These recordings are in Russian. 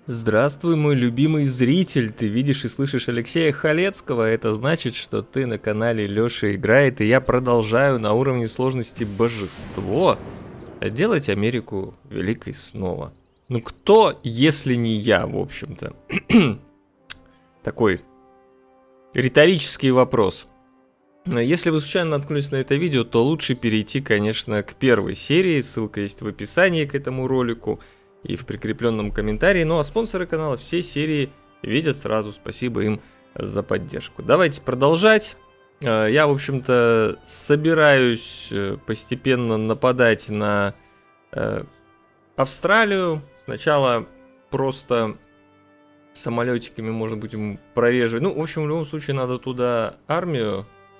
Здравствуй, мой любимый зритель! Ты видишь и слышишь Алексея Халецкого, это значит, что ты на канале Лёша Играет, и я продолжаю на уровне сложности Божество делать Америку великой снова. Ну кто, если не я, в общем-то? Такой риторический вопрос. Если вы случайно наткнулись на это видео, то лучше перейти, конечно, к первой серии, ссылка есть в описании к этому ролику и в прикрепленном комментарии. Ну а спонсоры канала все серии видят сразу, спасибо им за поддержку. Давайте продолжать. Я, в общем-то, собираюсь постепенно нападать на Австралию. Сначала просто самолетиками, может быть, прореживать. Ну, в общем, в любом случае надо туда армию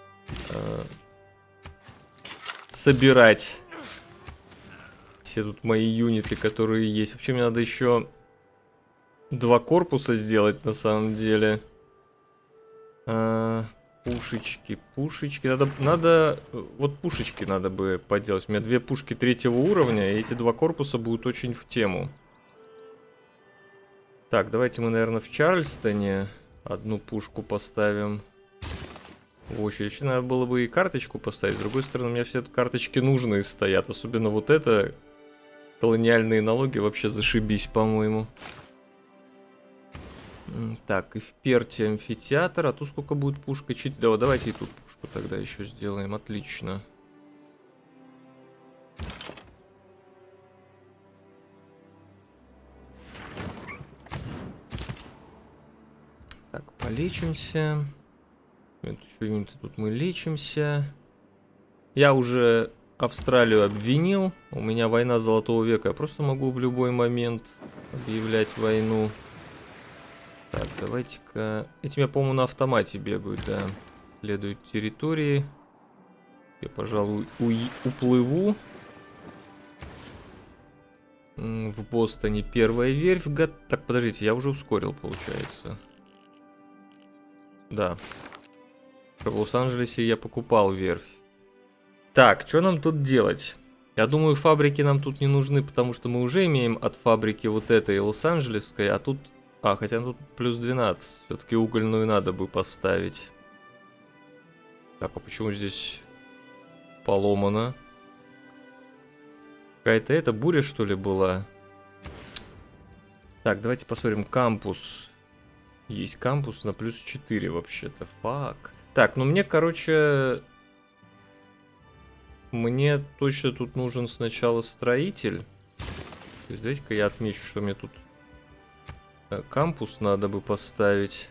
собирать. Все тут мои юниты, которые есть. Вообще мне надо еще 2 корпуса сделать на самом деле. Пушечки. Вот пушечки надо бы поделать. У меня 2 пушки 3-го уровня, и эти 2 корпуса будут очень в тему. Так, давайте мы, наверное, в Чарльстоне одну пушку поставим в очередь. Надо было бы и карточку поставить. С другой стороны, у меня все карточки нужные стоят. Особенно вот это. Колониальные налоги вообще зашибись, по-моему. Так, и в Перте амфитеатр. А тут сколько будет пушка? 4. Да, давайте и тут пушку тогда еще сделаем. Отлично. Так, полечимся. Тут мы лечимся. Я уже Австралию обвинил. У меня война Золотого века. Я просто могу в любой момент объявлять войну. Так, давайте-ка... Эти меня, по-моему, на автомате бегают, да. Следуют территории. Я, пожалуй, уплыву. В Бостоне первая верфь. Так, подождите, я уже ускорил, получается. Да. В Лос-Анджелесе я покупал верфь. Так, что нам тут делать? Я думаю, фабрики нам тут не нужны, потому что мы уже имеем от фабрики вот этой Лос-Анджелесской, а тут... хотя тут плюс 12. Все-таки угольную надо бы поставить. Так, а почему здесь поломано? Какая-то эта буря, что ли, была? Так, давайте посмотрим. Кампус. Есть кампус на плюс 4 вообще-то. Фак. Так, ну мне, короче... Мне точно тут нужен сначала строитель. То есть давайте-ка я отмечу, что мне тут кампус надо бы поставить.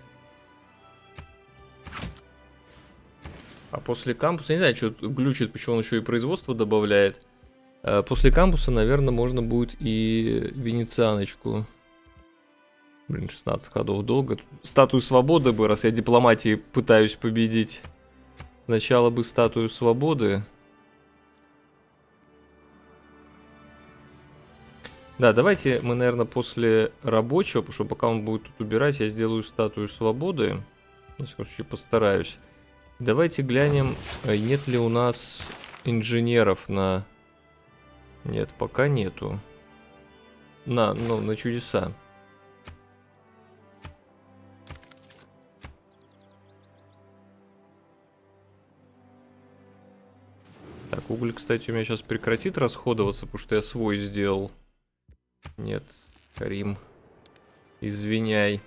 А после кампуса, не знаю, что глючит, почему он еще и производство добавляет. После кампуса, наверное, можно будет и венецианочку. Блин, 16 ходов долго. Статую свободы бы, раз я дипломатией пытаюсь победить. Сначала бы статую свободы. Да, давайте мы, наверное, после рабочего, потому что пока он будет тут убирать, я сделаю статую свободы. В случае, постараюсь. Давайте глянем, нет ли у нас инженеров на... Нет, пока нету. На чудеса. Так, уголь, кстати, у меня сейчас прекратит расходоваться, потому что я свой сделал. Нет, Карим, извиняй.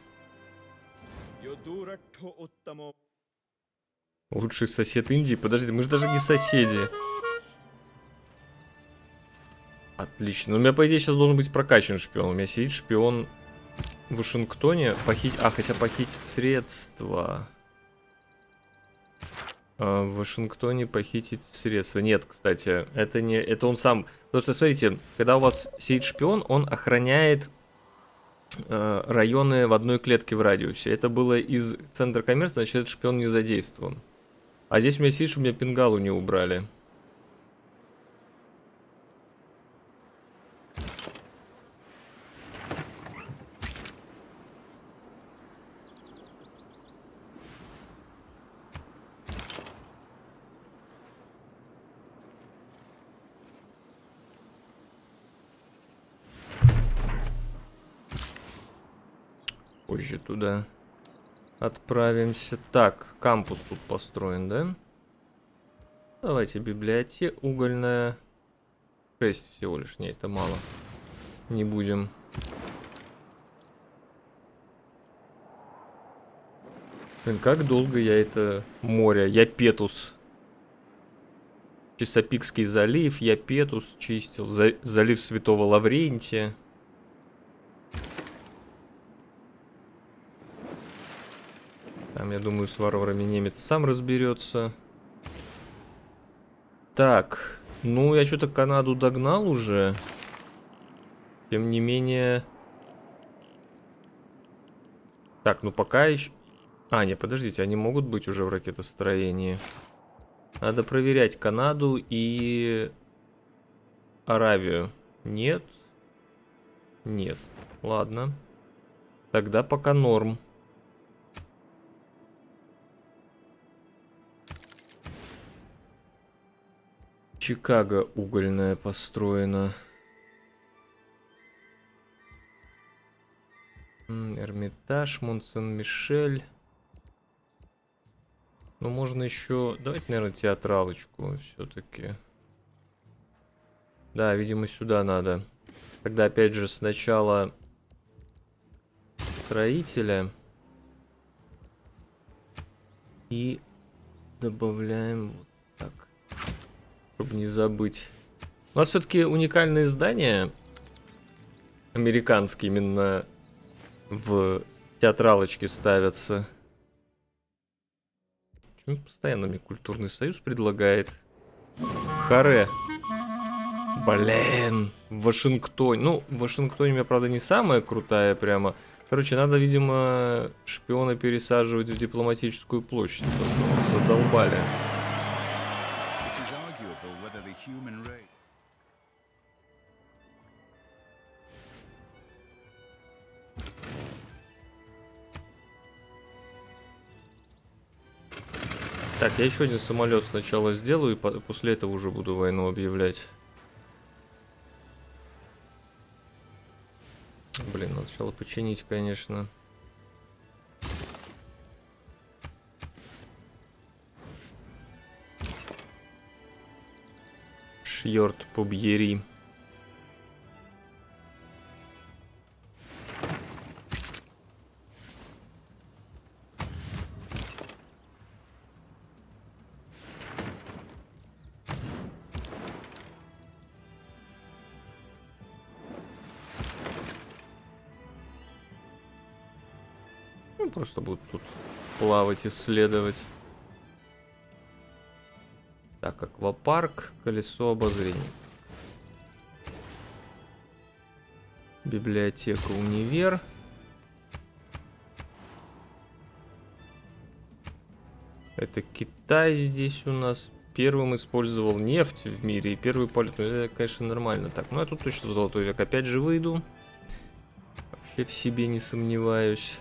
Лучший сосед Индии? Подожди, мы же даже не соседи. Отлично. У меня, по идее, сейчас должен быть прокачан шпион. У меня сидит шпион в Вашингтоне. Хотя похитить средства. В Вашингтоне похитить средства. Нет, кстати, это не... Это он сам... Потому что, смотрите, когда у вас сидит шпион, он охраняет районы в одной клетке в радиусе. Это было из центра коммерции, значит, этот шпион не задействован. А здесь у меня сидит, что у меня пингалу не убрали. позже туда отправимся. Так, кампус тут построен, да? Давайте библиотека угольная. 6 всего лишь, не, это мало. Не будем. Блин, как долго я это море, Япетус. Чесапикский залив, Япетус чистил. Залив Святого Лаврентия. Там, я думаю, с варварами немец сам разберется. Так, ну я что-то Канаду догнал уже. Тем не менее... Так, ну пока еще... А, не, подождите, они могут быть уже в ракетостроении. Надо проверять Канаду и... Аравию. Нет. Нет. Ладно. Тогда пока норм. Чикаго угольная построена. Эрмитаж, Мон-Сен-Мишель. Ну, можно еще... Давайте, наверное, театралочку все-таки. Да, видимо, сюда надо. Тогда, опять же, сначала строителя. И добавляем вот так. Чтобы не забыть. У нас все-таки уникальные здания. Американские именно в театралочке ставятся. Почему постоянно мне культурный союз предлагает? Харе. Блин. В Вашингтоне. Ну, в Вашингтоне у меня, правда, не самая крутая прямо. Короче, надо, видимо, шпиона пересаживать в дипломатическую площадь. Задолбали. Так, я еще один самолет сначала сделаю, и после этого уже буду войну объявлять. Блин, надо сначала починить, конечно. Шьорт побьери. Просто будут тут плавать, исследовать. Так, аквапарк, колесо обозрения. Библиотека, универ. Это Китай здесь у нас. Первым использовал нефть в мире. И первый полет. Это, конечно, нормально. Так, ну я тут точно в золотой век опять же выйду. Вообще в себе не сомневаюсь.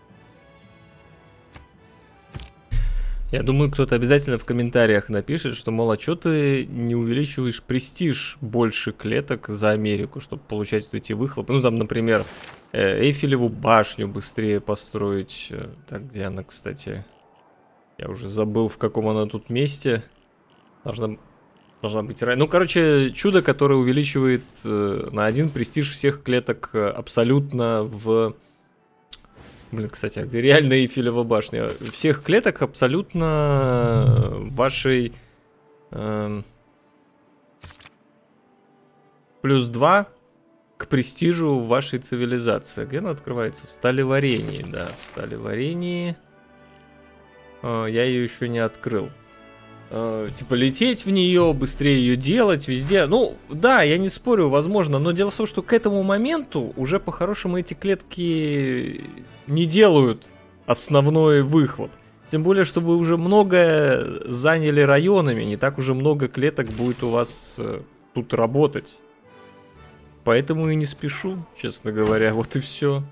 Я думаю, кто-то обязательно в комментариях напишет, что, мол, а что ты не увеличиваешь престиж больше клеток за Америку, чтобы получать вот эти выхлопы? Ну, там, например, Эйфелеву башню быстрее построить. Так, где она, кстати? Я уже забыл, в каком она тут месте. Должна быть... Ну, короче, чудо, которое увеличивает на 1 престиж всех клеток абсолютно в... Блин, кстати, а где реально Эйфелева башня? Всех клеток абсолютно вашей... плюс 2 к престижу вашей цивилизации. Где она открывается? В сталеварении, да, в сталеварении. Я ее еще не открыл. Типа лететь в нее, быстрее ее делать везде. Ну, да, я не спорю, возможно, но дело в том, что к этому моменту уже по-хорошему эти клетки не делают основной выхлоп. Тем более, что вы уже много заняли районами, не так уже много клеток будет у вас тут работать. Поэтому и не спешу, честно говоря, вот и все.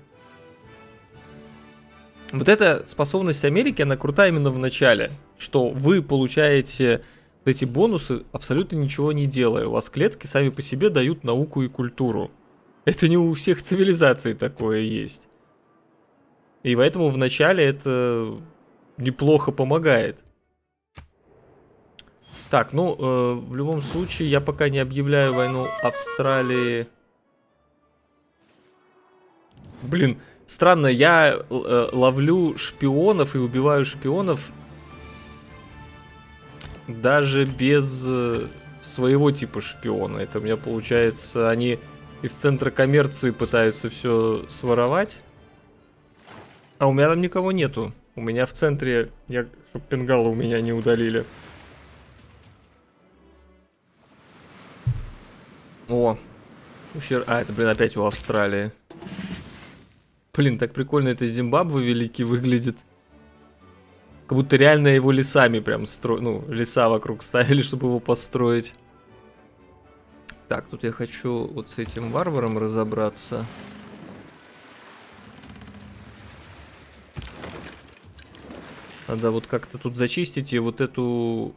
Вот эта способность Америки, она крутая именно в начале. Что вы получаете эти бонусы, абсолютно ничего не делая. У вас клетки сами по себе дают науку и культуру. Это не у всех цивилизаций такое есть. И поэтому вначале это неплохо помогает. Так, ну, в любом случае, я пока не объявляю войну Австралии. Блин, странно, я ловлю шпионов и убиваю шпионов даже без своего типа шпиона. Это у меня получается, они из центра коммерции пытаются все своровать. А у меня там никого нету. У меня в центре, чтоб пенгалы у меня не удалили. О, это, блин, опять у Австралии. Блин, так прикольно это Зимбабве великий выглядит. Как будто реально его лесами прям ну, леса вокруг ставили, чтобы его построить. Так, тут я хочу вот с этим варваром разобраться. Надо вот как-то тут зачистить и вот эту...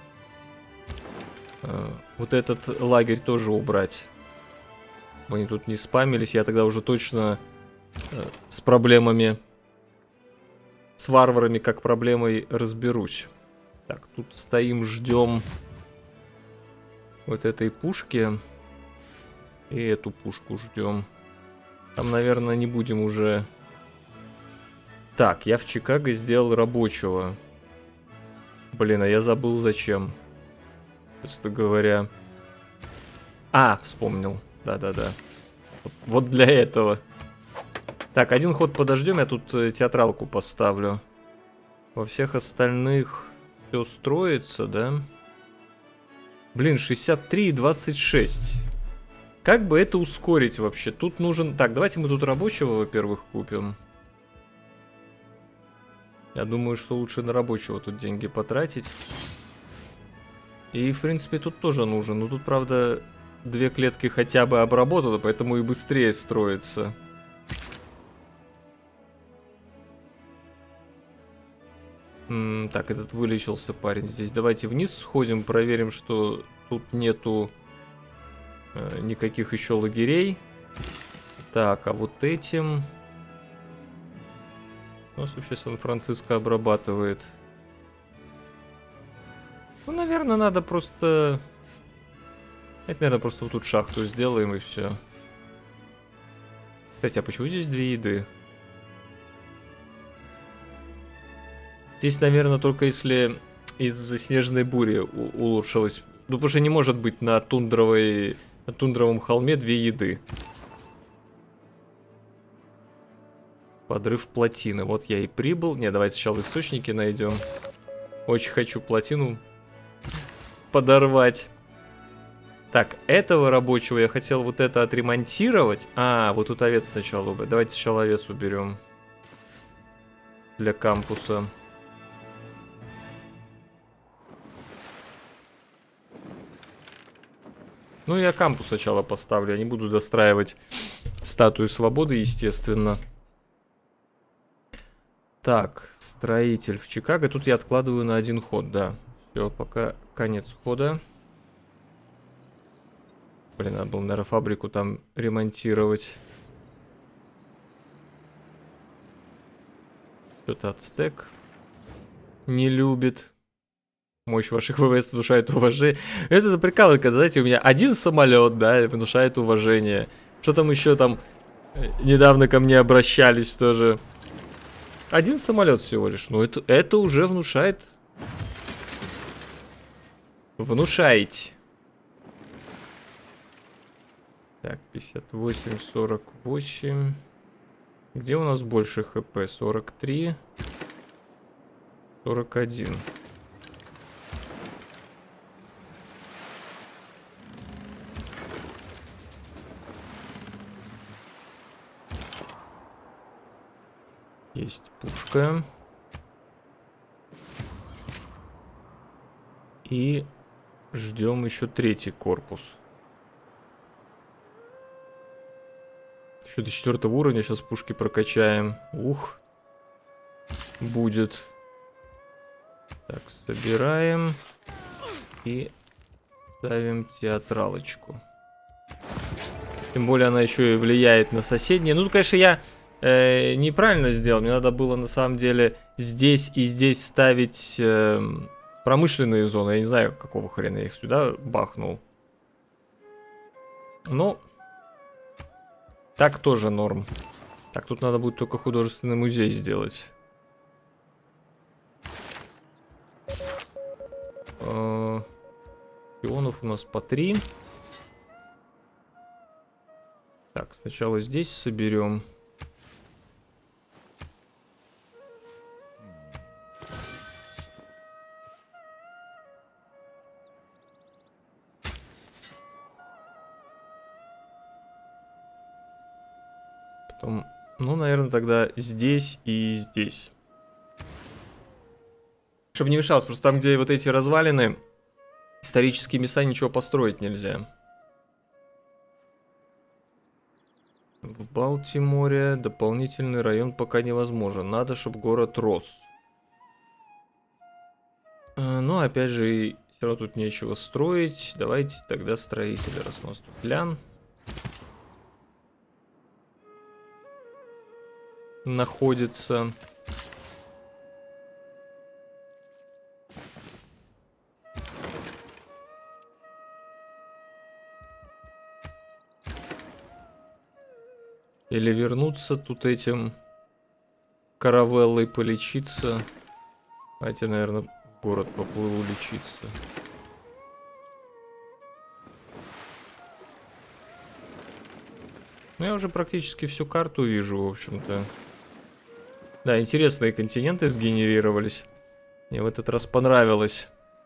вот этот лагерь тоже убрать. Чтобы они тут не спамились, я тогда уже точно с проблемами, с варварами как проблемой разберусь. Так, тут стоим, ждем вот этой пушки. И эту пушку ждем. Там, наверное, не будем уже... Так, я в Чикаго сделал рабочего. Блин, а я забыл зачем. Просто говоря. А, вспомнил. Да-да-да. Вот для этого. Так, один ход подождем, я тут театралку поставлю. Во всех остальных все строится, да? Блин, 63 и 26. Как бы это ускорить вообще? Тут нужен... Так, давайте мы тут рабочего, во-первых, купим. Я думаю, что лучше на рабочего тут деньги потратить. И, в принципе, тут тоже нужен. Но тут, правда, 2 клетки хотя бы обработано, поэтому и быстрее строится. Так, этот вылечился парень здесь. Давайте вниз сходим, проверим, что тут нету никаких еще лагерей. Так, а вот этим... У нас вообще Сан-Франциско обрабатывает. Ну, наверное, надо просто... Это, наверное, просто вот тут шахту сделаем и все. Кстати, а почему здесь 2 еды? Здесь, наверное, только если из-за снежной бури улучшилось. Ну, потому что не может быть на тундровом холме 2 еды. Подрыв плотины. Вот я и прибыл. Не, давайте сначала источники найдем. Очень хочу плотину подорвать. Так, этого рабочего я хотел вот это отремонтировать. А, вот тут овец сначала убрать. Давайте сначала овец уберем. Для кампуса. Ну, я кампус сначала поставлю. Я не буду достраивать статую свободы, естественно. Так, строитель в Чикаго. Тут я откладываю на 1 ход, да. Все, пока конец хода. Блин, надо было, наверное, фабрику там ремонтировать. Что-то ацтек не любит. Мощь ваших ВВС внушает уважение. Это прикалывает, когда, знаете, у меня 1 самолет, да, внушает уважение. Что там еще там недавно ко мне обращались тоже. 1 самолет всего лишь. Ну, это уже внушает. Внушаете. Так, 58, 48. Где у нас больше хп? 43. 41. Есть пушка. И ждем еще 3-й корпус. Еще до 4-го уровня сейчас пушки прокачаем. Ух. Будет. Так, собираем. И ставим театралочку. Тем более она еще и влияет на соседние. Ну, конечно, я неправильно сделал. Мне надо было на самом деле здесь и здесь ставить промышленные зоны. Я не знаю, какого хрена я их сюда бахнул. Ну, так тоже норм. Так, тут надо будет только художественный музей сделать. Пионов у нас по 3. Так, сначала здесь соберем. Потом, ну, наверное, тогда здесь и здесь. Чтобы не мешалось, просто там, где вот эти развалины, исторические места, ничего построить нельзя. В Балтиморе дополнительный район пока невозможен. Надо, чтобы город рос. Но опять же, все равно тут нечего строить. Давайте тогда строители, раз у нас тут лян находится. Или вернуться тут этим каравеллой полечиться. Давайте, наверное, в город поплыву лечиться. Ну, я уже практически всю карту вижу, в общем-то. Да, интересные континенты сгенерировались. Мне в этот раз понравилось.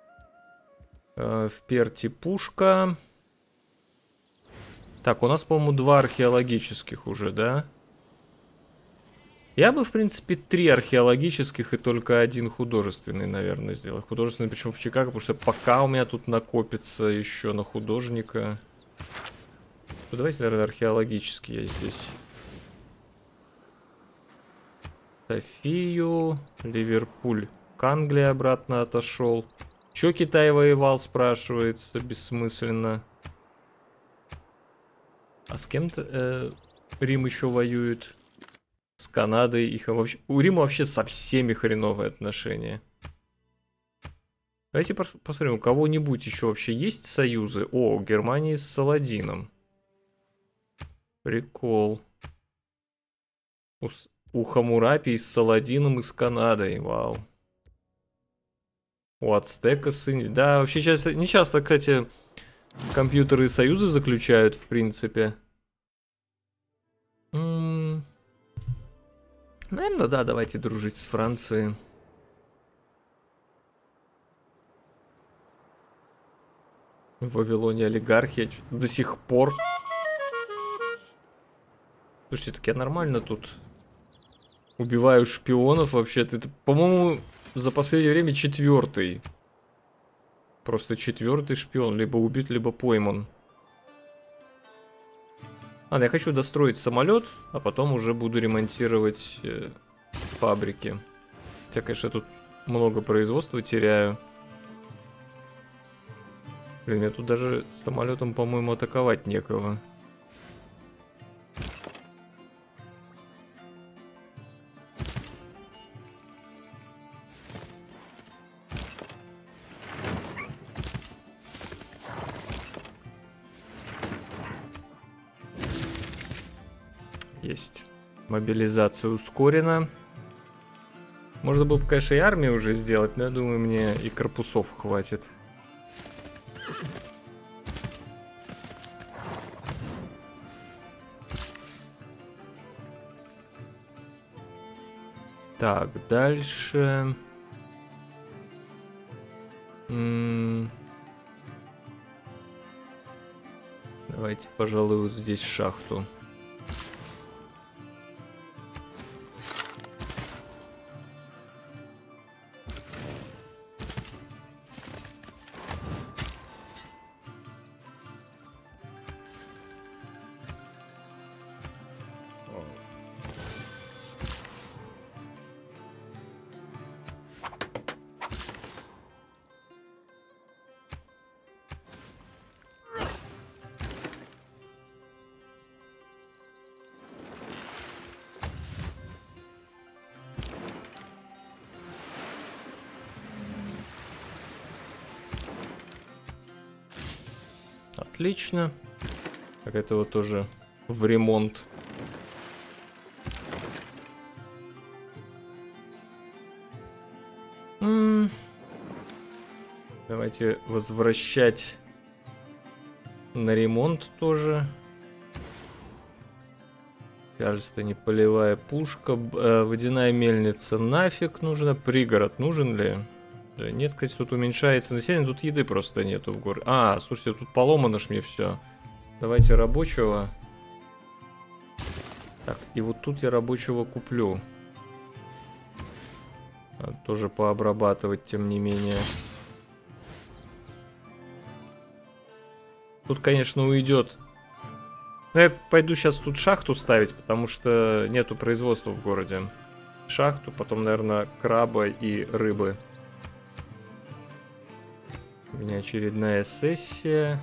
В Перте пушка. Так, у нас, по-моему, 2 археологических уже, да? Я бы, в принципе, 3 археологических и только 1 художественный, наверное, сделал. Художественный, причем в Чикаго, потому что пока у меня тут накопится еще на художника. Ну, давайте, наверное, археологический я здесь. Софию, Ливерпуль к Англии обратно отошел. Че Китай воевал, спрашивается, бессмысленно. А с кем-то Рим еще воюет? С Канадой. Их вообще... У Рима вообще со всеми хреновые отношения. Давайте посмотрим, у кого-нибудь еще вообще есть союзы? О, у Германии с Саладином. Прикол. У Хаммурапи с Саладином и с Канадой. Вау. У Ацтека с Индией. Да, вообще не часто, кстати, компьютеры союзы заключают, в принципе. Наверное, да, давайте дружить с Францией. В Вавилоне олигархия до сих пор. Слушайте, так я нормально тут убиваю шпионов вообще-то. Это, по-моему, за последнее время 4-й. Просто 4-й шпион. Либо убит, либо пойман. Ладно, я хочу достроить самолет, а потом уже буду ремонтировать фабрики. Хотя, конечно, тут много производства теряю. Блин, мне тут даже самолетом, по-моему, атаковать некого. Есть. Мобилизация ускорена. Можно было бы, конечно, и армию уже сделать, но я думаю, мне и корпусов хватит. Так, дальше. Давайте, пожалуй, вот здесь шахту. Отлично. Так, это вот тоже в ремонт. Давайте возвращать на ремонт тоже. Кажется, не полевая пушка. Водяная мельница нафиг нужна. Пригород нужен ли? Да нет, кстати, тут уменьшается население. Тут еды просто нету в городе. А, слушайте, тут поломано ж мне все. Давайте рабочего. Так, и вот тут я рабочего куплю. Надо тоже пообрабатывать, тем не менее. Тут, конечно, уйдет. Но я пойду сейчас тут шахту ставить, потому что нету производства в городе. Шахту, потом, наверное, краба и рыбы. У меня очередная сессия.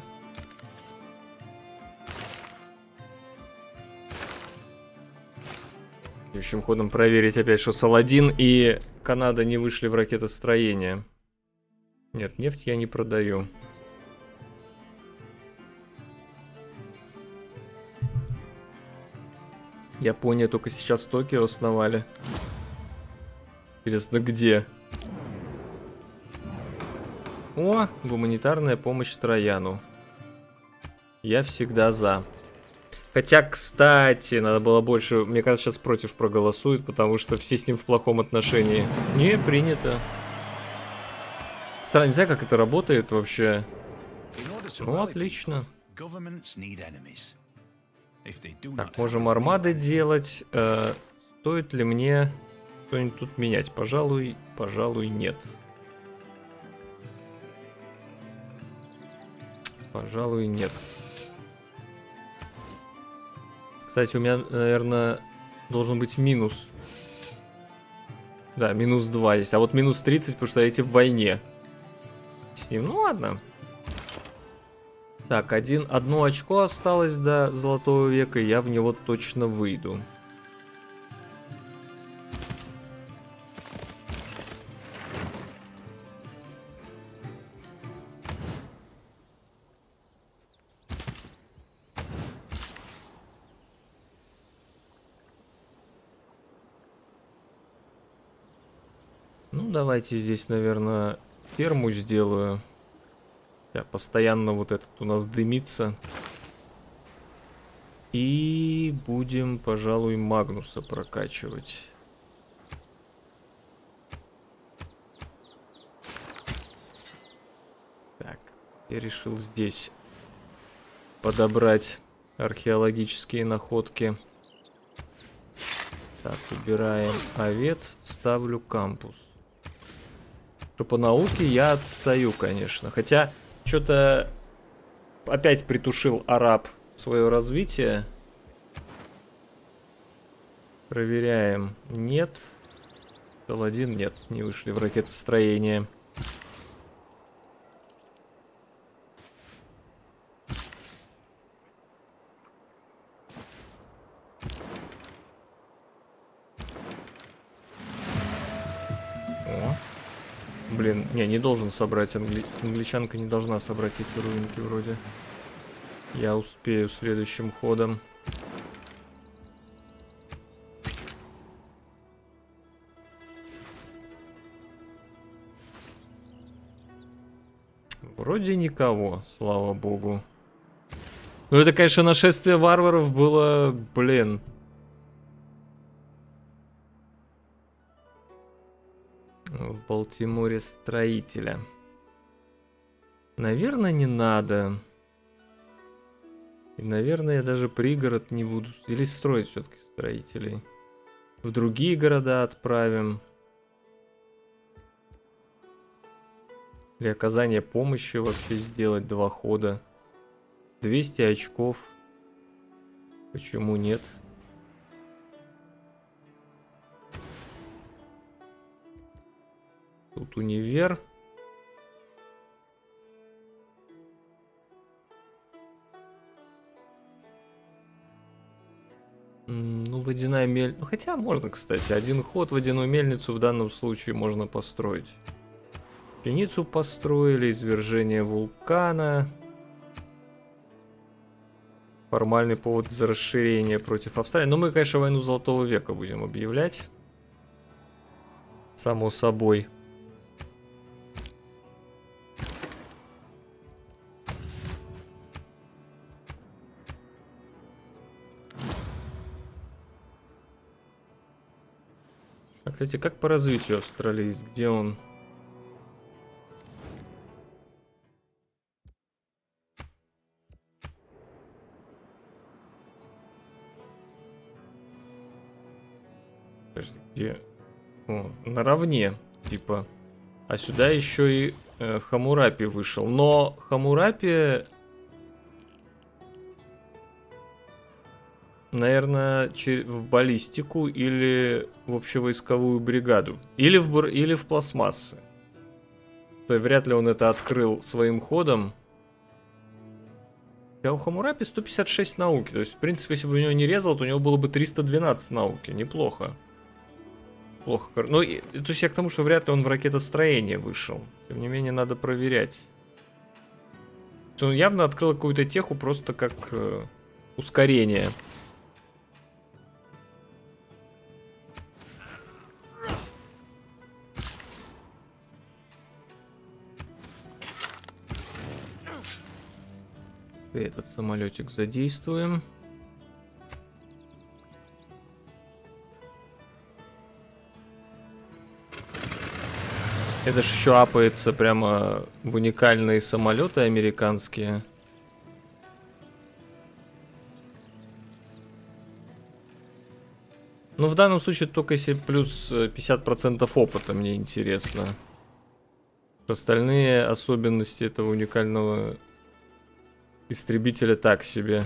Следующим ходом проверить опять, что Саладин и Канада не вышли в ракетостроение. Нет, нефть я не продаю. Япония только сейчас Токио основали. Интересно, где? О, гуманитарная помощь Трояну. Я всегда за. Хотя, кстати, надо было больше... Мне кажется, сейчас против проголосуют, потому что все с ним в плохом отношении. Не, принято. Странно, не знаю, как это работает вообще. Ну, отлично. Так, можем армады делать. Стоит ли мне что-нибудь тут менять? Пожалуй, нет. Пожалуй, нет. Кстати, у меня, наверное, должен быть минус. Да, минус 2 есть. А вот минус 30, потому что эти в войне. С ним, ну ладно. Так, одно очко осталось до Золотого века, и я в него точно выйду. Ну, давайте здесь, наверное, ферму сделаю. Постоянно вот этот у нас дымится. И будем, пожалуй, Магнуса прокачивать. Так, я решил здесь подобрать археологические находки. Так, убираем овец, ставлю кампус. Что по науке я отстаю, конечно. Хотя... Что-то опять притушил араб свое развитие. Проверяем. Нет. Саладин нет, не вышли в ракетостроение. Блин, не должен собрать. Англичанка не должна собрать эти руинки вроде. Я успею следующим ходом. Вроде никого, слава богу. Ну это, конечно, нашествие варваров было, блин. В Балтиморе строителя. Наверное, не надо. И, наверное, я даже пригород не буду. Или строить все-таки строителей. В другие города отправим. Или оказание помощи вообще сделать 2 хода. 200 очков. Почему нет? Тут универ. Ну, водяная мельница. Ну, хотя можно, кстати. 1 ход водяную мельницу в данном случае можно построить. Пшеницу построили, извержение вулкана. формальный повод за расширение против Австралии. Но мы, конечно, войну Золотого века будем объявлять. Само собой. А, кстати, как по развитию Австралии? Где он? Подожди, где? О, наравне, типа. А сюда еще и Хаммурапи вышел. Но Хаммурапи, наверное, в баллистику или в общевойсковую бригаду. Или в пластмассы. То вряд ли он это открыл своим ходом. А у Хаммурапи 156 науки. То есть, в принципе, если бы у него не резал, то у него было бы 312 науки. Неплохо. Плохо. Ну, то есть я к тому, что вряд ли он в ракетостроение вышел. Тем не менее, надо проверять. Он явно открыл какую-то теху просто как ускорение. Этот самолетик задействуем. Это ж еще апается прямо в уникальные самолеты американские. Ну, в данном случае только если плюс 50% опыта, мне интересно. Остальные особенности этого уникального истребителя так себе.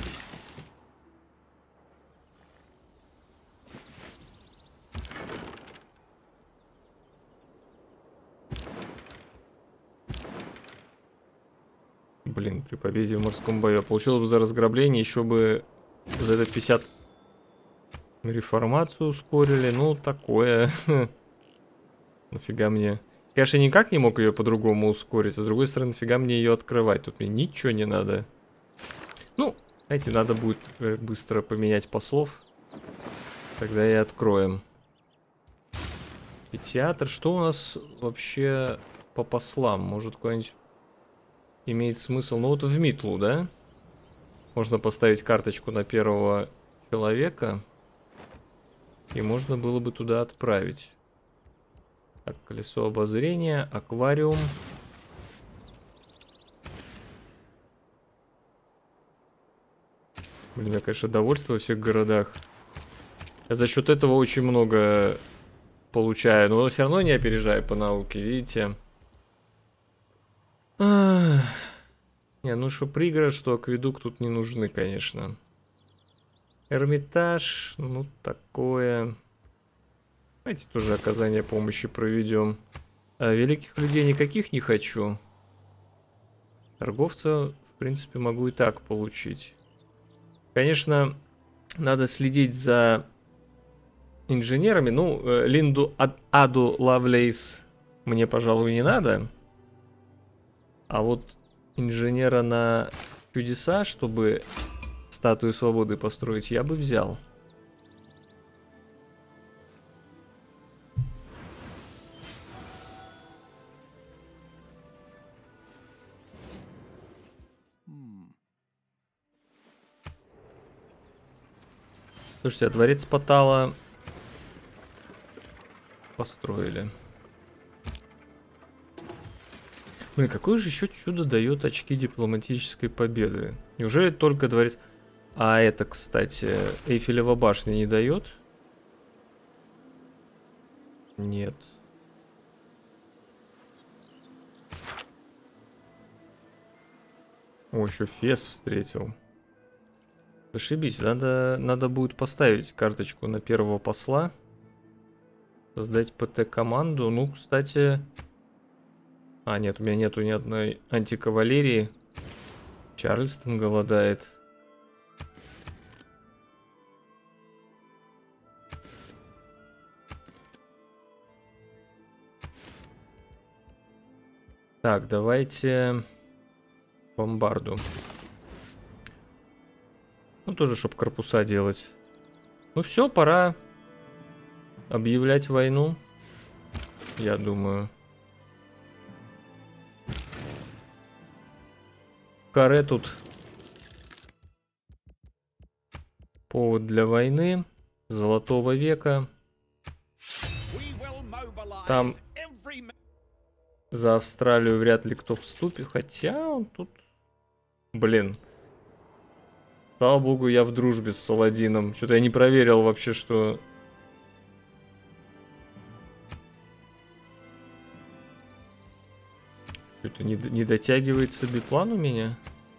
Блин, при победе в морском бою. Получил бы за разграбление, еще бы за это 50 реформацию ускорили. Ну, такое. Нафига мне. Конечно, я никак не мог ее по-другому ускорить. А с другой стороны, нафига мне ее открывать? Тут мне ничего не надо. Ну, знаете, надо будет быстро поменять послов. Тогда и откроем. И театр. Что у нас вообще по послам? Может, куда-нибудь имеет смысл? Ну, вот в Митлу, да? Можно поставить карточку на первого человека. И можно было бы туда отправить. Так, колесо обозрения, аквариум. Блин, я, конечно, довольство во всех городах. Я за счет этого очень много получаю. Но все равно не опережаю по науке, видите? Не, ну что пригород, что акведук тут не нужны, конечно. Эрмитаж, ну такое. Давайте тоже оказание помощи проведем. А великих людей никаких не хочу. Торговца, в принципе, могу и так получить. Конечно, надо следить за инженерами. Ну, Линду Аду Лавлейс мне, пожалуй, не надо. А вот инженера на чудеса, чтобы статую свободы построить, я бы взял. Слушайте, а дворец Патала построили. Блин, какое же еще чудо дает очки дипломатической победы? Неужели только дворец... А это, кстати, Эйфелева башня не дает? Нет. О, еще Фес встретил. Зашибись, надо будет поставить карточку на первого посла. Создать ПТ-команду. Ну, кстати... А, нет, у меня нету ни одной антикавалерии. Чарльстон голодает. Так, давайте бомбарду. тоже, чтобы корпуса делать. Ну все, пора объявлять войну, я думаю. Каре тут повод для войны. Золотого века. Там за Австралию вряд ли кто вступит. Хотя он тут... Блин. Слава богу, я в дружбе с Саладином. Что-то я не проверил вообще, что... Что-то не дотягивается биплан у меня.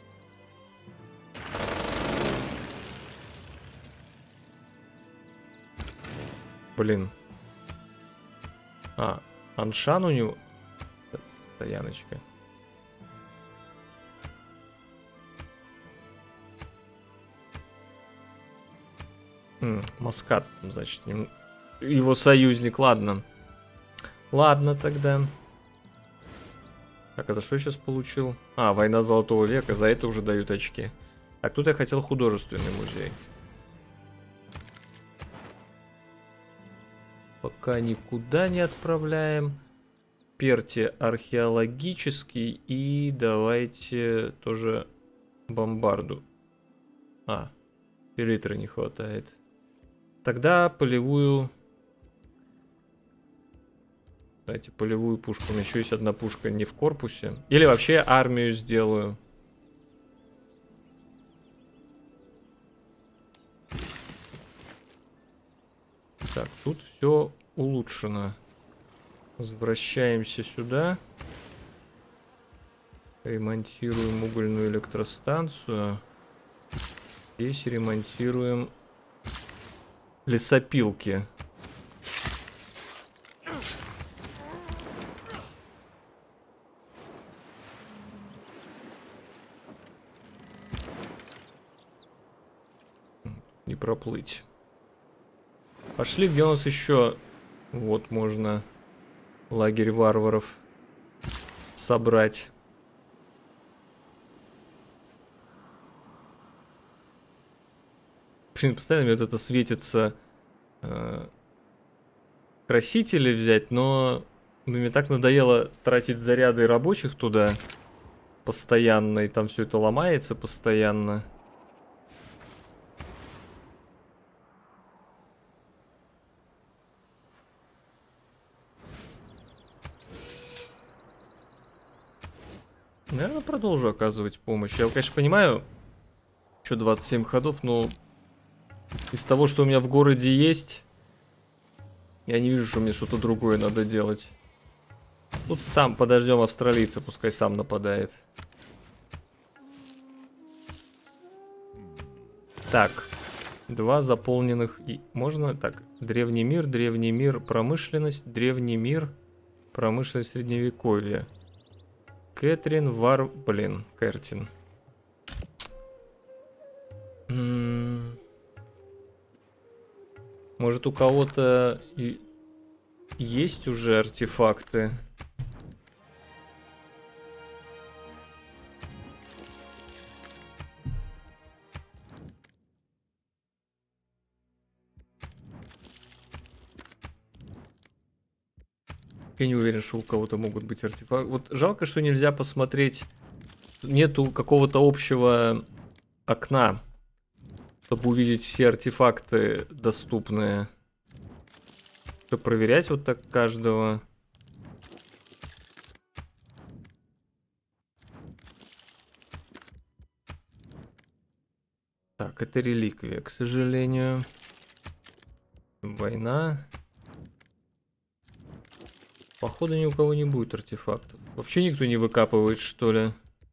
Блин. А, Аншан у него... Стояночка. Маскат, значит, его союзник, ладно. Ладно тогда. Так, а за что я сейчас получил? А, война Золотого века, за это уже дают очки. Так, тут я хотел художественный музей. Пока никуда не отправляем. Перти археологический. И давайте тоже бомбарду. А, элитры не хватает. Тогда полевую... Давайте полевую пушку. У меня еще есть одна пушка не в корпусе. Или вообще армию сделаю. Так, тут все улучшено. Возвращаемся сюда. Ремонтируем угольную электростанцию. Здесь ремонтируем лесопилки. Не проплыть. Пошли, где у нас еще... Вот можно лагерь варваров собрать. Блин, постоянно мне вот это светится. Красители взять, но мне так надоело тратить заряды рабочих туда постоянно, и там все это ломается постоянно. Наверное, продолжу оказывать помощь. Я, конечно, понимаю, что 27 ходов, но из того, что у меня в городе есть, я не вижу, что мне что-то другое надо делать. Тут сам подождем австралийца, пускай сам нападает. Так, два заполненных. И можно так, древний мир, промышленность, древний мир, промышленность средневековья. Кэтрин Блин, Кертин. Может, у кого-то есть уже артефакты? Я не уверен, что у кого-то могут быть артефакты. Вот жалко, что нельзя посмотреть. Нету какого-то общего окна, чтобы увидеть все артефакты доступные. Чтобы проверять вот так каждого. Так, это реликвия, к сожалению. Война. Походу ни у кого не будет артефактов. Вообще никто не выкапывает, что ли?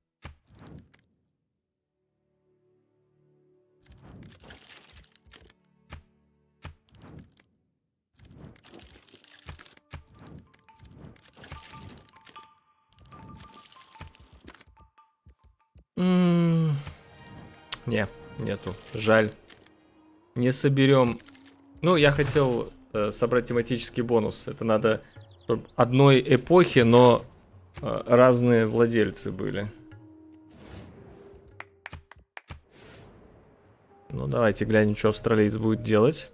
Не, нету. Жаль. Не соберем. Ну, я хотел собрать тематический бонус. Это надо одной эпохи, но разные владельцы были. Ну, давайте глянем, что австралиец будет делать.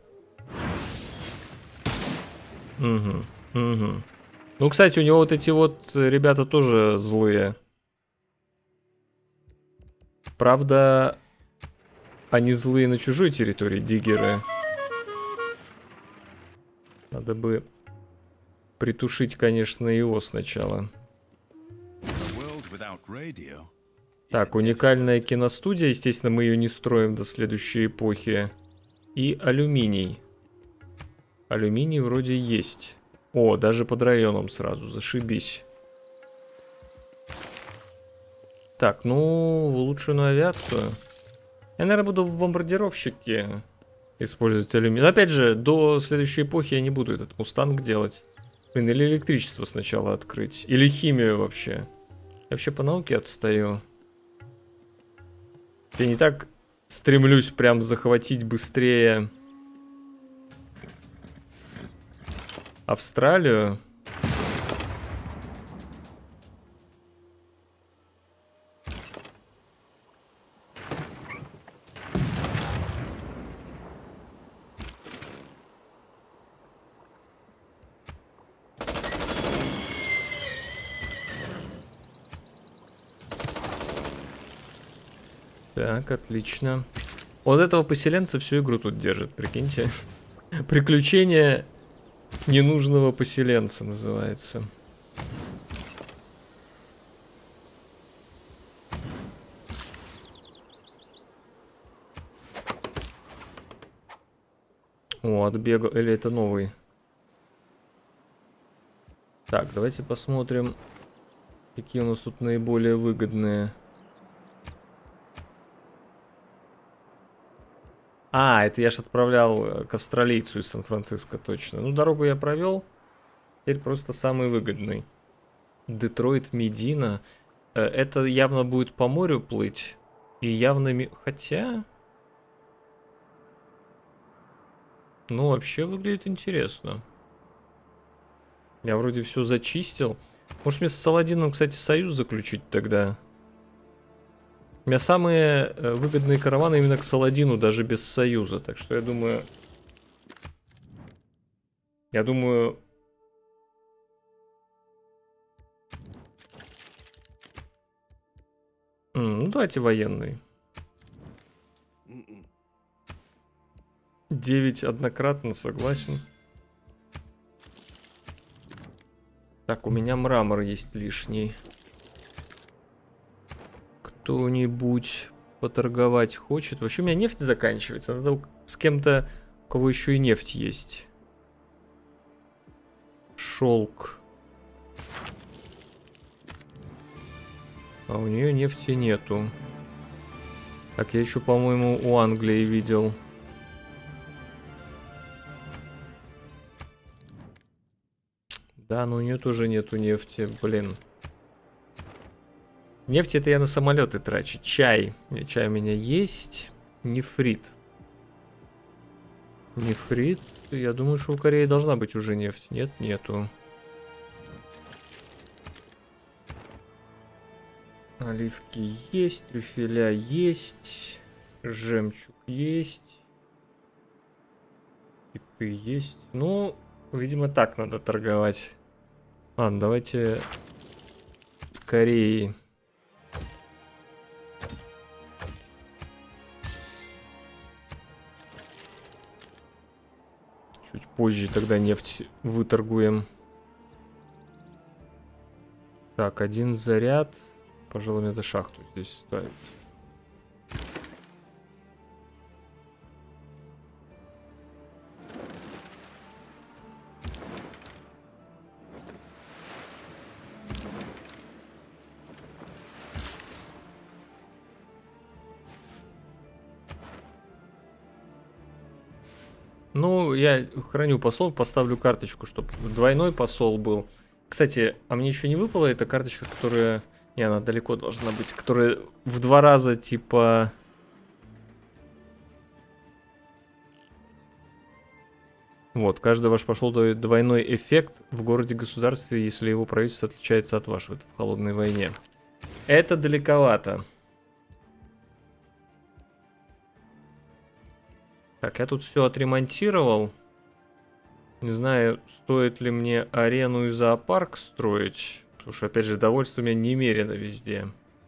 Угу, угу. Ну, кстати, у него вот эти вот ребята тоже злые. Правда, они злые на чужой территории, диггеры. Надо бы притушить, конечно, его сначала. Так, уникальная киностудия. Естественно, мы ее не строим до следующей эпохи. И алюминий. Алюминий вроде есть. О, даже под районом сразу. Зашибись. Так, ну, в улучшенную авиацию. Я, наверное, буду в бомбардировщике использовать алюминий. Но, опять же, до следующей эпохи я не буду этот мустанг делать. Блин, или электричество сначала открыть. Или химию вообще. Я вообще по науке отстаю. Я не так стремлюсь прям захватить быстрее Австралию. Так, отлично. Вот этого поселенца всю игру тут держит, прикиньте. Приключение ненужного поселенца называется. О, отбегал. Или это новый? Так, давайте посмотрим, какие у нас тут наиболее выгодные. А, это я ж отправлял к австралийцу из Сан-Франциско, точно. Ну, дорогу я провел. Теперь просто самый выгодный. Детройт, Медина. Это явно будет по морю плыть. И явно... Хотя... Ну, вообще выглядит интересно. Я вроде все зачистил. Может, мне с Саладином, кстати, союз заключить тогда? У меня самые выгодные караваны именно к Саладину, даже без союза. Так что я думаю... Ну, давайте военный. 9 однократно, согласен. Так, у меня мрамор есть лишний. Кто-нибудь поторговать хочет? Вообще у меня нефть заканчивается. Надо с кем-то, у кого еще и нефть есть. Шелк. А у нее нефти нету. Так, я еще, по-моему, у Англии видел. Да, но у нее тоже нету нефти, блин. Нефть это я на самолеты трачу. Чай. Чай у меня есть. Нефрит. Нефрит. Я думаю, что у Кореи должна быть уже нефть. Нет, нету. Оливки есть. Трюфеля есть. Жемчуг есть. Киты есть. Ну, видимо, так надо торговать. Ладно, давайте с Кореей. Чуть позже тогда нефть выторгуем. Так, один заряд. Пожалуй, мне это шахту здесь ставить. Ну, я храню посол, поставлю карточку, чтобы двойной посол был. Кстати, а мне еще не выпала эта карточка, которая... Не, она далеко должна быть. Которая в 2 раза, типа... Вот, каждый ваш посол дает двойной эффект в городе-государстве, если его правительство отличается от вашего. Это в холодной войне. Это далековато. Так, я тут все отремонтировал. Не знаю, стоит ли мне арену и зоопарк строить. Потому что, опять же, довольство у меня немерено везде.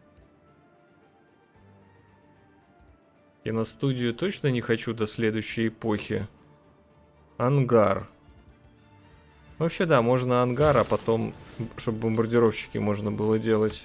Киностудию точно не хочу до следующей эпохи. Ангар. Вообще, да, можно ангар, а потом, чтобы бомбардировщики можно было делать.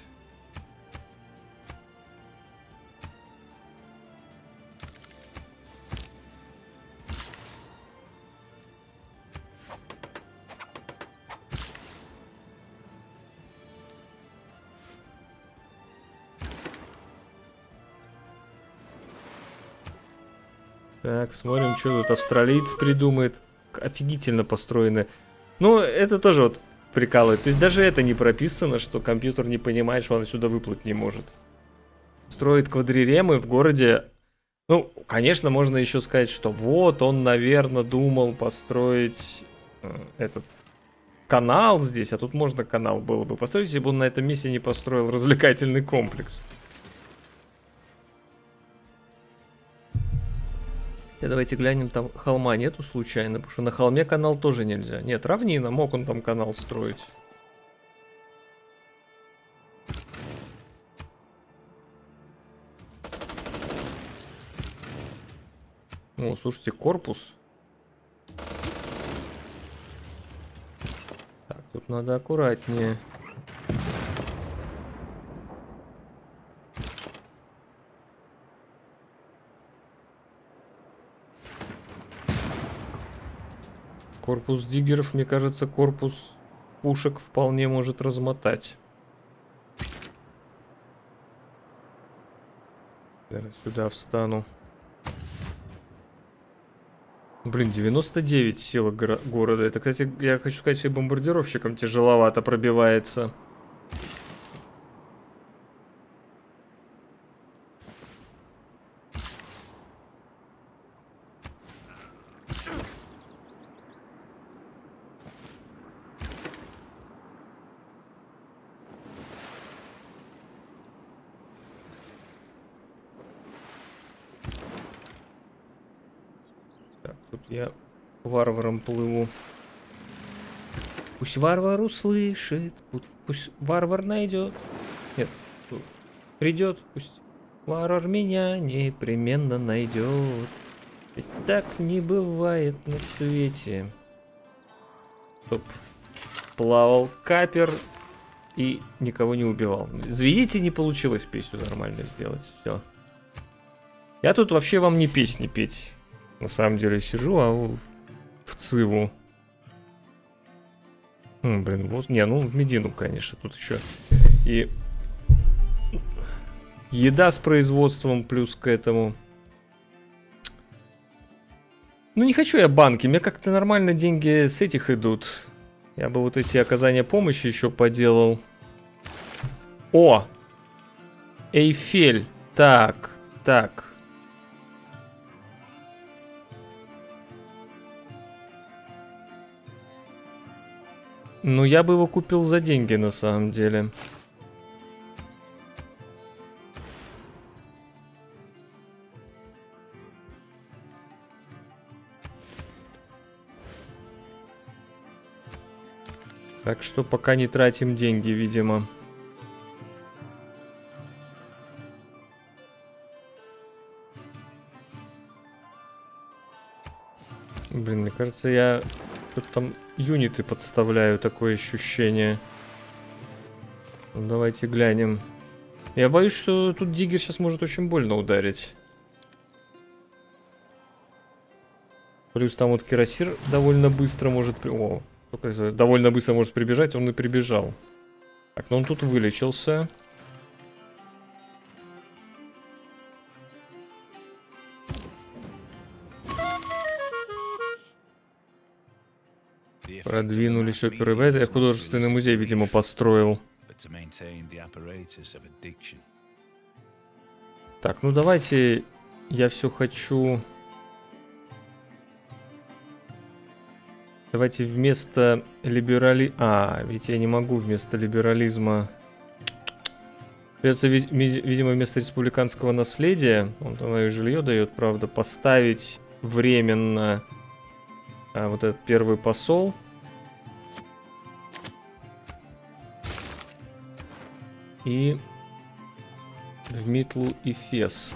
Так, смотрим, что тут австралиец придумает. Офигительно построены. Ну, это тоже вот прикалывает. То есть даже это не прописано, что компьютер не понимает, что он отсюда выплыть не может. Строит квадриремы в городе. Ну, конечно, можно еще сказать, что вот он, наверное, думал построить этот канал здесь. А тут можно канал было бы построить, если бы он на этом месте не построил развлекательный комплекс. Давайте глянем, там холма нету случайно, потому что на холме канал тоже нельзя. Нет, равнина, мог он там канал строить. О, слушайте, корпус. Так, тут надо аккуратнее. Корпус диггеров, мне кажется, корпус пушек вполне может размотать. Наверное, сюда встану. Блин, 99 сила города. Это, кстати, я хочу сказать, что и бомбардировщикам тяжеловато пробивается. Тут я варваром плыву. Пусть варвар услышит, пусть варвар найдет. Нет, придет, пусть варвар меня непременно найдет. Ведь так не бывает на свете. Стоп. Плавал капер и никого не убивал. Видите, не получилось песню нормально сделать. Все. Я тут вообще вам не песни петь. На самом деле сижу, а в циву. Блин, вот. Не, ну в Медину, конечно, тут еще. И еда с производством плюс к этому. Ну не хочу я банки, мне как-то нормально деньги с этих идут. Я бы вот эти оказания помощи еще поделал. О! Эйфель. Так, так. Ну, я бы его купил за деньги, на самом деле. Так что пока не тратим деньги, видимо. Блин, мне кажется, я тут там юниты подставляю, такое ощущение. Ну, давайте глянем. Я боюсь, что тут диггер сейчас может очень больно ударить. Плюс там вот кирасир довольно быстро может... О, довольно быстро может прибежать, он и прибежал. Так, ну он тут вылечился. Продвинулись оперы. Это я художественный музей, видимо, построил. Так, ну давайте я все хочу... Давайте вместо ведь я не могу вместо либерализма... Придется, видимо, вместо республиканского наследия, он там и жилье дает, правда, поставить временно вот этот первый посол. И в Митлу и Фес.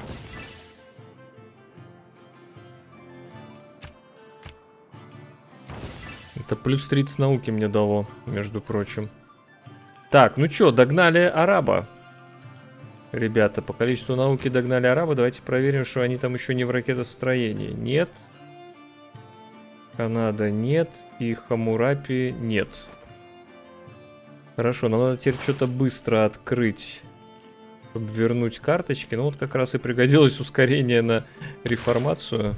Это плюс 30 науки мне дало, между прочим. Так, ну чё, догнали араба. Ребята, по количеству науки догнали араба. Давайте проверим, что они там еще не в ракетостроении. Нет. Канада нет. И Хаммурапи нет. Хорошо, нам надо теперь что-то быстро открыть, чтобы вернуть карточки. Ну вот как раз и пригодилось ускорение на реформацию.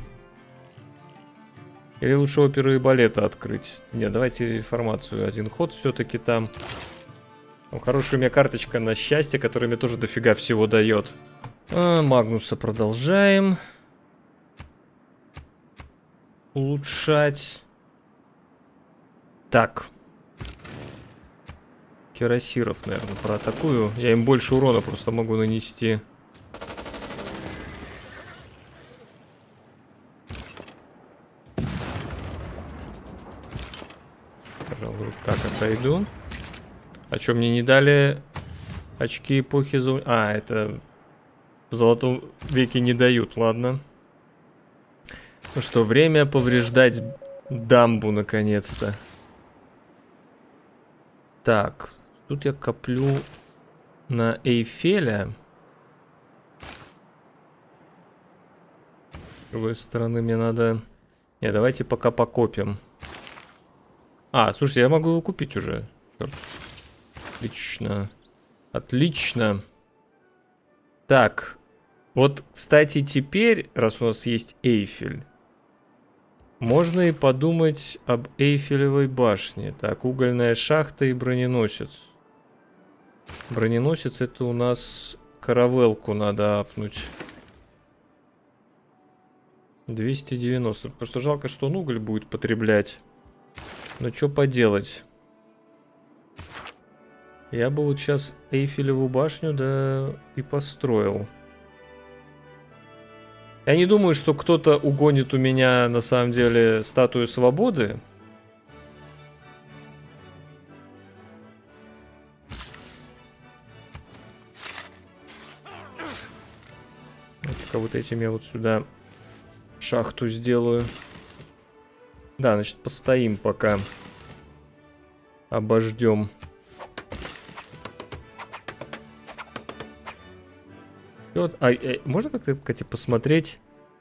Или лучше оперу и балета открыть. Нет, давайте реформацию. Один ход все-таки там. Хорошая у меня карточка на счастье, которая мне тоже дофига всего дает. Магнуса продолжаем улучшать. Так. Кирасиров, наверное, проатакую. Я им больше урона просто могу нанести. Пожалуй, так отойду. А что, мне не дали очки эпохи за... А, это в Золотом веке не дают, ладно. Ну что, время повреждать дамбу, наконец-то. Так, тут я коплю на Эйфеля. С другой стороны, мне надо... Не, давайте пока покопим. А, слушайте, я могу его купить уже. Черт. Отлично. Отлично. Так. Вот, кстати, теперь, раз у нас есть Эйфель, можно и подумать об Эйфелевой башне. Так, угольная шахта и броненосец. Броненосец — это у нас каравелку надо апнуть. 290. Просто жалко, что он уголь будет потреблять. Но что поделать? Я бы вот сейчас Эйфелеву башню, да, и построил. Я не думаю, что кто-то угонит у меня, на самом деле, статую свободы. Давайте-ка вот этим я вот сюда шахту сделаю. Да, значит, постоим пока. Обождем. Вот, можно как-то, кстати, посмотреть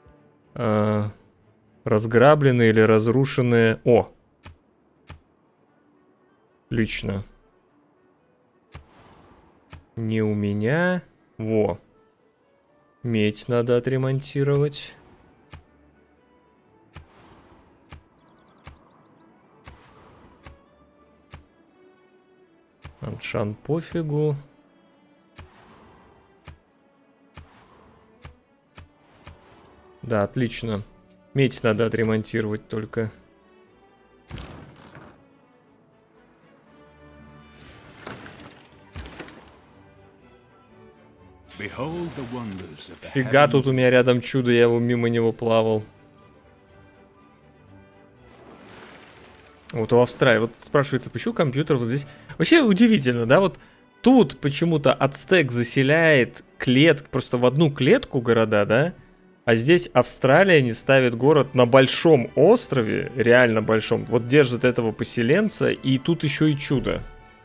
разграбленные или разрушенные... О! Отлично. Не у меня. Во. Медь надо отремонтировать. Аншан пофигу. Да, отлично. Медь надо отремонтировать только. Фига, тут у меня рядом чудо, я его мимо него плавал. Вот у Австралии. Вот спрашивается, почему компьютер вот здесь... Вообще удивительно, да? Вот тут почему-то Ацтек заселяет просто в одну клетку города, да? А здесь Австралия не ставит город на большом острове, реально большом. Вот держит этого поселенца, и тут еще и чудо.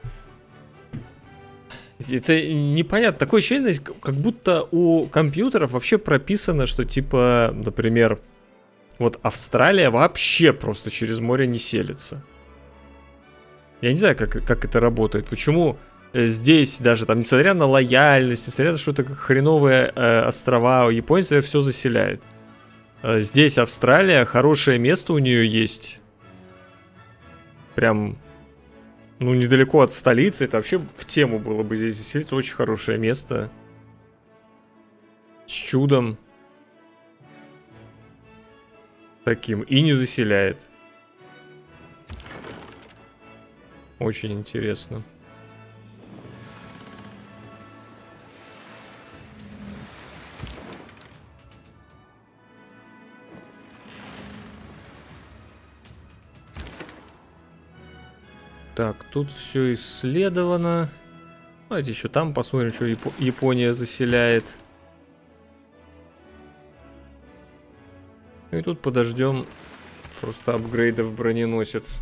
Это непонятно. Такое ощущение, как будто у компьютеров вообще прописано, что типа, например, вот Австралия вообще просто через море не селится. Я не знаю, как это работает. Почему здесь даже там, несмотря на лояльность, несмотря на что-то как хреновые острова, у японцев все заселяет. Здесь Австралия, хорошее место у нее есть. Прям, ну, недалеко от столицы. Это вообще в тему было бы здесь заселиться. Очень хорошее место. С чудом. Таким. И не заселяет. Очень интересно. Так, тут все исследовано. Давайте еще там посмотрим, что Япония заселяет. И тут подождем просто апгрейда в броненосец.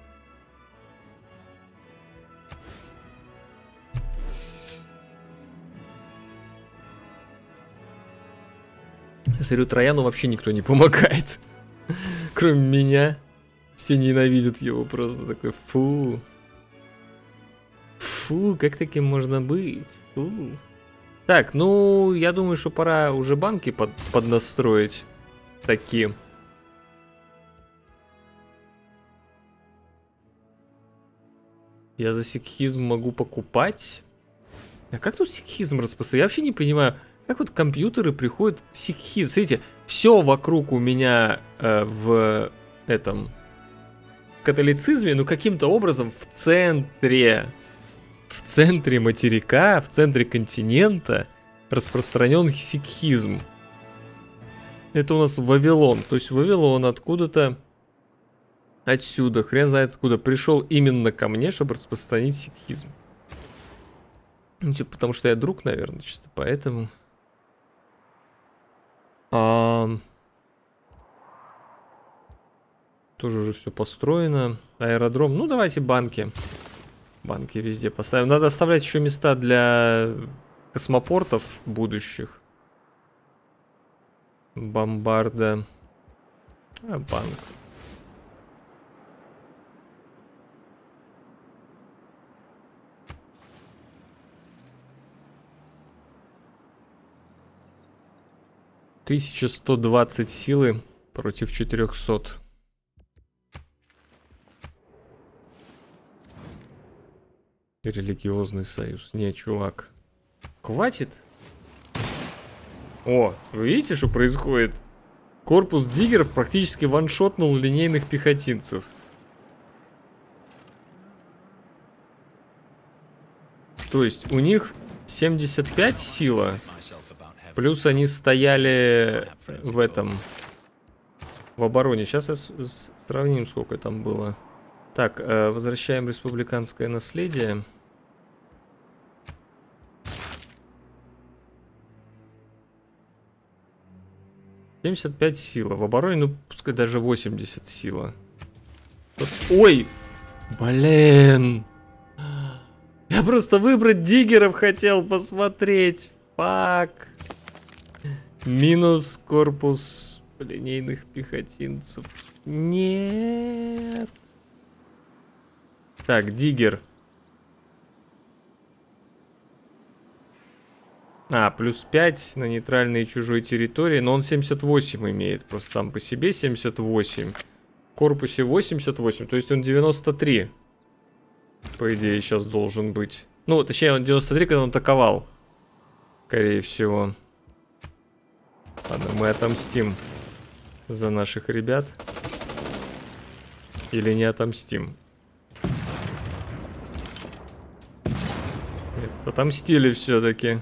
Я смотрю, Трояну вообще никто не помогает. Кроме меня. Все ненавидят его просто. Такой, фу. Фу, как таким можно быть? Фу. Так, ну, я думаю, что пора уже банки поднастроить. Такие. Я за сикхизм могу покупать? А как тут сикхизм распространяется? Я вообще не понимаю, как вот компьютеры приходят в сикхизм. Смотрите, все вокруг у меня в этом католицизме, но каким-то образом в центре материка, в центре континента распространен сикхизм. Это у нас Вавилон. То есть Вавилон откуда-то отсюда, хрен знает откуда, пришел именно ко мне, чтобы распространить сикхизм. Ну, типа, потому что я друг, наверное, чисто поэтому. Тоже уже все построено. Аэродром. Ну, давайте банки. Банки везде поставим. Надо оставлять еще места для космопортов будущих. Бомбарда. Банк. $1120 силы против 400. Религиозный союз. Не, чувак. Хватит. О, вы видите, что происходит? Корпус диггеров практически ваншотнул линейных пехотинцев. То есть у них 75 сила. Плюс они стояли в этом... В обороне. Сейчас сравним, сколько там было. Так, возвращаем республиканское наследие. $75 сила. В обороне, ну, пускай даже 80 сила. Ой! Блин! Я просто выбрать диггеров хотел посмотреть. Фак. Минус корпус линейных пехотинцев. Нет. Так, диггер. Плюс 5 на нейтральной и чужой территории. Но он 78 имеет. Просто сам по себе 78. В корпусе 88. То есть он 93. По идее, сейчас должен быть. Ну, точнее, он 93, когда он атаковал. Скорее всего. Ладно, мы отомстим за наших ребят. Или не отомстим? Нет, отомстили все-таки.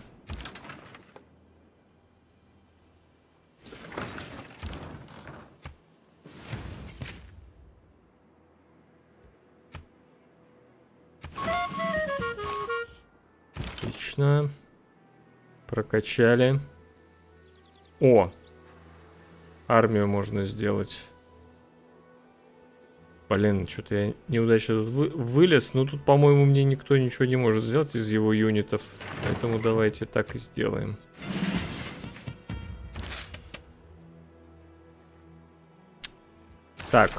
Отлично. Прокачали. О! Армию можно сделать. Блин, что-то я неудачно тут вылез. Но тут, по-моему, мне никто ничего не может сделать из его юнитов. Поэтому давайте так и сделаем. Так.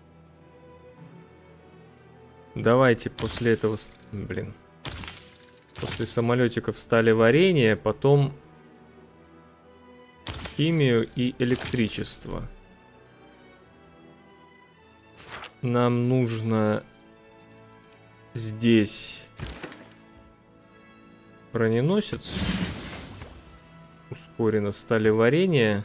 Давайте после этого... Блин. После самолетиков стали варенье, потом химию и электричество. Нам нужно здесь броненосец. Ускоренно стали варенье.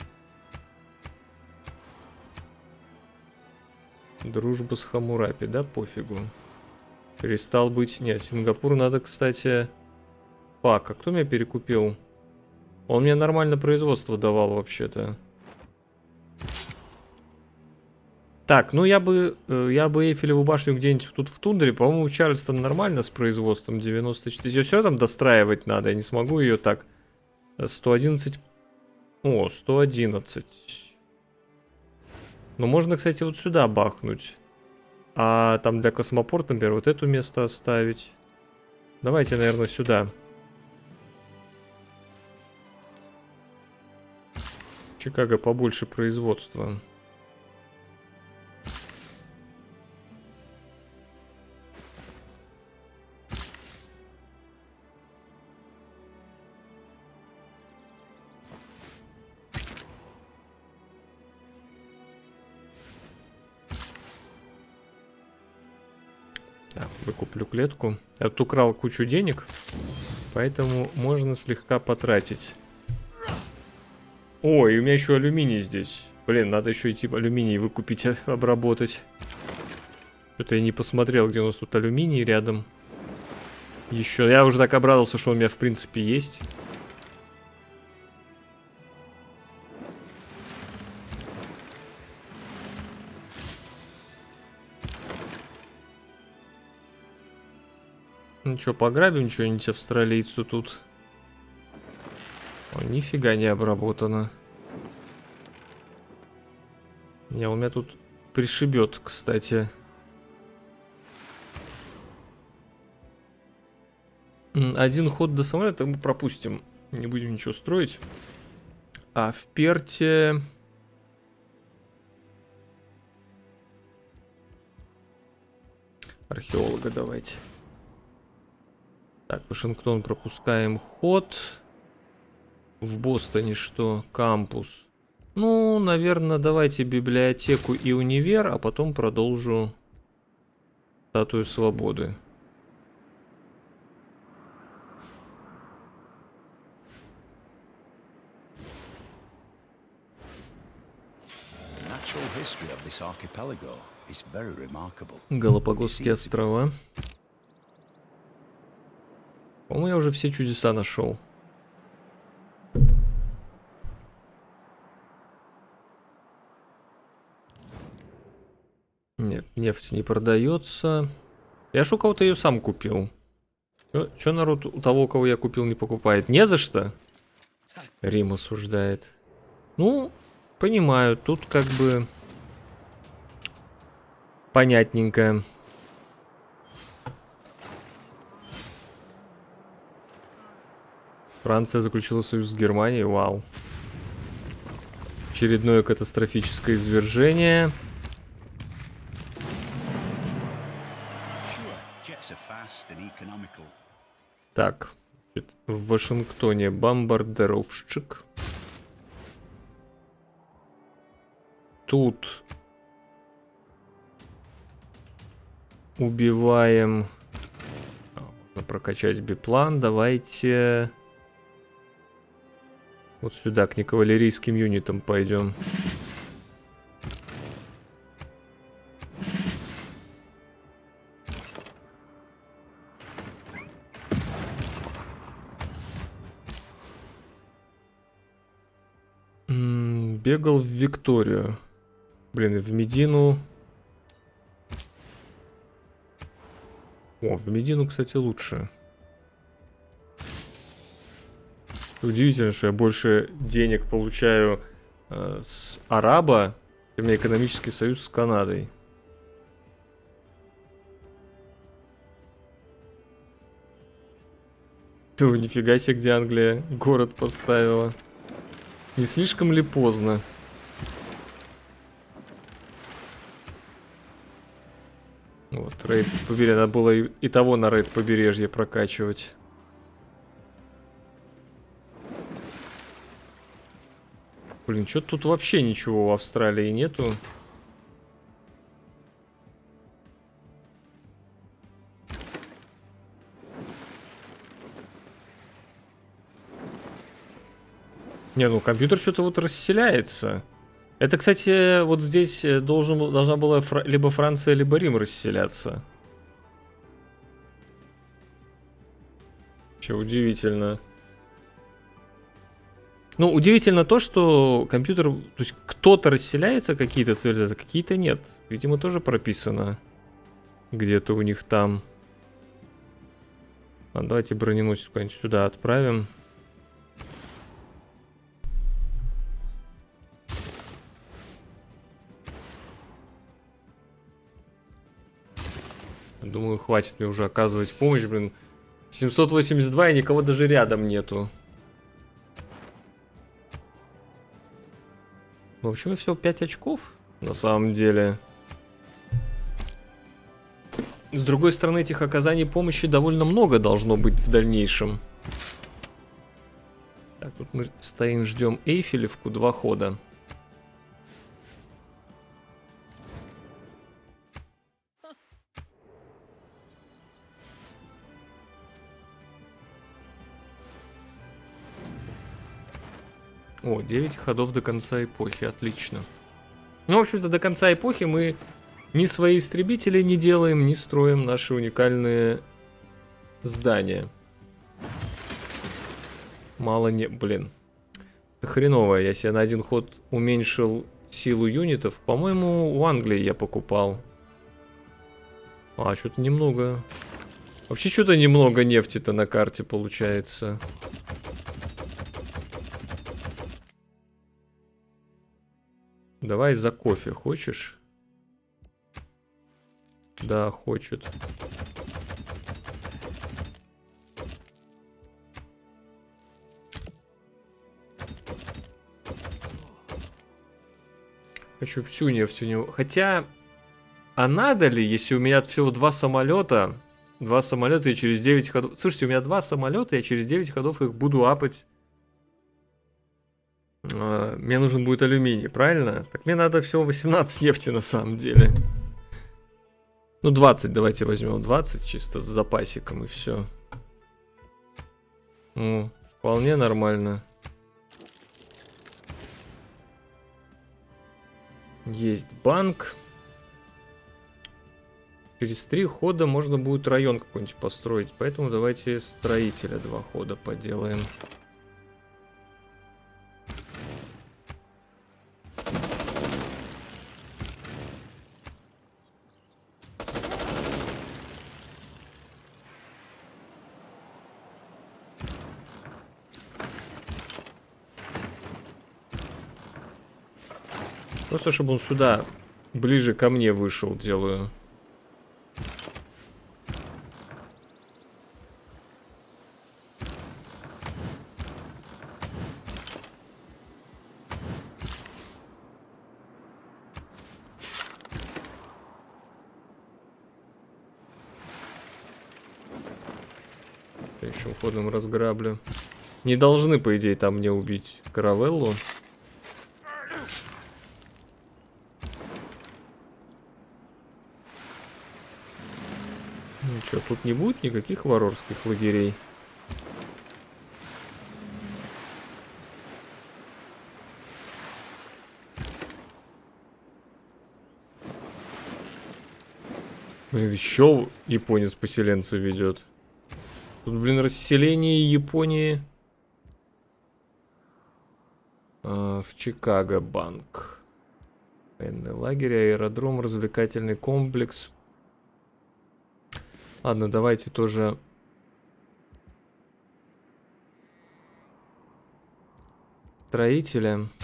Дружба с Хаммурапи, да, пофигу. Перестал быть... Нет, Сингапур надо, кстати... Пак, а кто меня перекупил? Он мне нормально производство давал вообще-то. Так, ну я бы Эйфелеву башню где-нибудь тут в тундре. По-моему, у Чарльстона нормально с производством 94. Ее все там достраивать надо. Я не смогу ее так. 111. О, 111. Ну, можно, кстати, вот сюда бахнуть. А там для космопорта, например, вот это место оставить. Давайте, наверное, сюда. Чикаго побольше производства. Так, выкуплю клетку. Я тут украл кучу денег, поэтому можно слегка потратить. Ой, у меня еще алюминий здесь. Блин, надо еще идти алюминий выкупить, обработать. Что-то я не посмотрел, где у нас тут алюминий рядом. Еще. Я уже так обрадовался, что у меня в принципе есть. Ну что, пограбим что-нибудь австралийцу тут? О, нифига не обработано. У меня тут пришибет, кстати. Один ход до самолета мы пропустим. Не будем ничего строить. А в Перте... Археолога давайте. Так, Вашингтон пропускаем ход. В Бостоне что? Кампус. Ну, наверное, давайте библиотеку и универ, а потом продолжу Статую Свободы. Галапагосские острова. По-моему, я уже все чудеса нашел. Нет, нефть не продается. Я ж у кого-то ее сам купил. Чё народ у того, кого я купил, не покупает? Не за что? Рим осуждает. Ну, понимаю, тут как бы понятненько. Франция заключила союз с Германией, вау. Очередное катастрофическое извержение. Так, в Вашингтоне бомбардировщик. Тут убиваем. Можно прокачать биплан. Давайте вот сюда к некавалерийским юнитам пойдем. Бегал в Викторию. Блин, и в Медину. О, в Медину, кстати, лучше. Удивительно, что я больше денег получаю с араба, чем у меня экономический союз с Канадой. Ты нифига себе, где Англия город поставила. Не слишком ли поздно? Вот, рейд побережья. Надо было и того на рейд побережье прокачивать. Блин, что-то тут вообще ничего в Австралии нету. Не, ну компьютер что-то вот расселяется. Это, кстати, вот здесь должна была либо Франция, либо Рим расселяться. Че удивительно. Ну, удивительно то, что компьютер... То есть кто-то расселяется, какие-то цивилизации, какие-то нет. Видимо, тоже прописано где-то у них там. А давайте броненосец куда-нибудь сюда отправим. Думаю, хватит мне уже оказывать помощь, блин. 782 и никого даже рядом нету. В общем, всего 5 очков, на самом деле. С другой стороны, этих оказаний помощи довольно много должно быть в дальнейшем. Так, тут мы стоим, ждем Эйфелевку, 2 хода. О, 9 ходов до конца эпохи, отлично. Ну, в общем-то, до конца эпохи мы ни свои истребители не делаем, не строим наши уникальные здания. Мало не... Блин. Это хреново, я себе на 1 ход уменьшил силу юнитов. По-моему, у Англии я покупал. А, что-то немного... Вообще, что-то немного нефти-то на карте получается. Давай за кофе, хочешь? Да, хочет. Хочу всю нефть у него. Хотя, а надо ли, если у меня всего 2 самолета? 2 самолета и через 9 ходов. Слушайте, у меня 2 самолета, я через 9 ходов их буду апать. Мне нужен будет алюминий, правильно? Так мне надо всего 18 нефти на самом деле. Ну, 20 давайте возьмем. 20 чисто с запасиком и все. Ну, вполне нормально. Есть банк. Через 3 хода можно будет район какой-нибудь построить. Поэтому давайте строителя 2 хода поделаем. Просто чтобы он сюда ближе ко мне вышел, делаю. Еще ходом разграблю. Не должны, по идее, там мне убить каравеллу. Ну что, тут не будет никаких варварских лагерей. Блин, еще японец поселенца ведет. Тут, блин, расселение Японии. В Чикаго банк. Военный лагерь, аэродром, развлекательный комплекс. Ладно, давайте тоже... Строителя.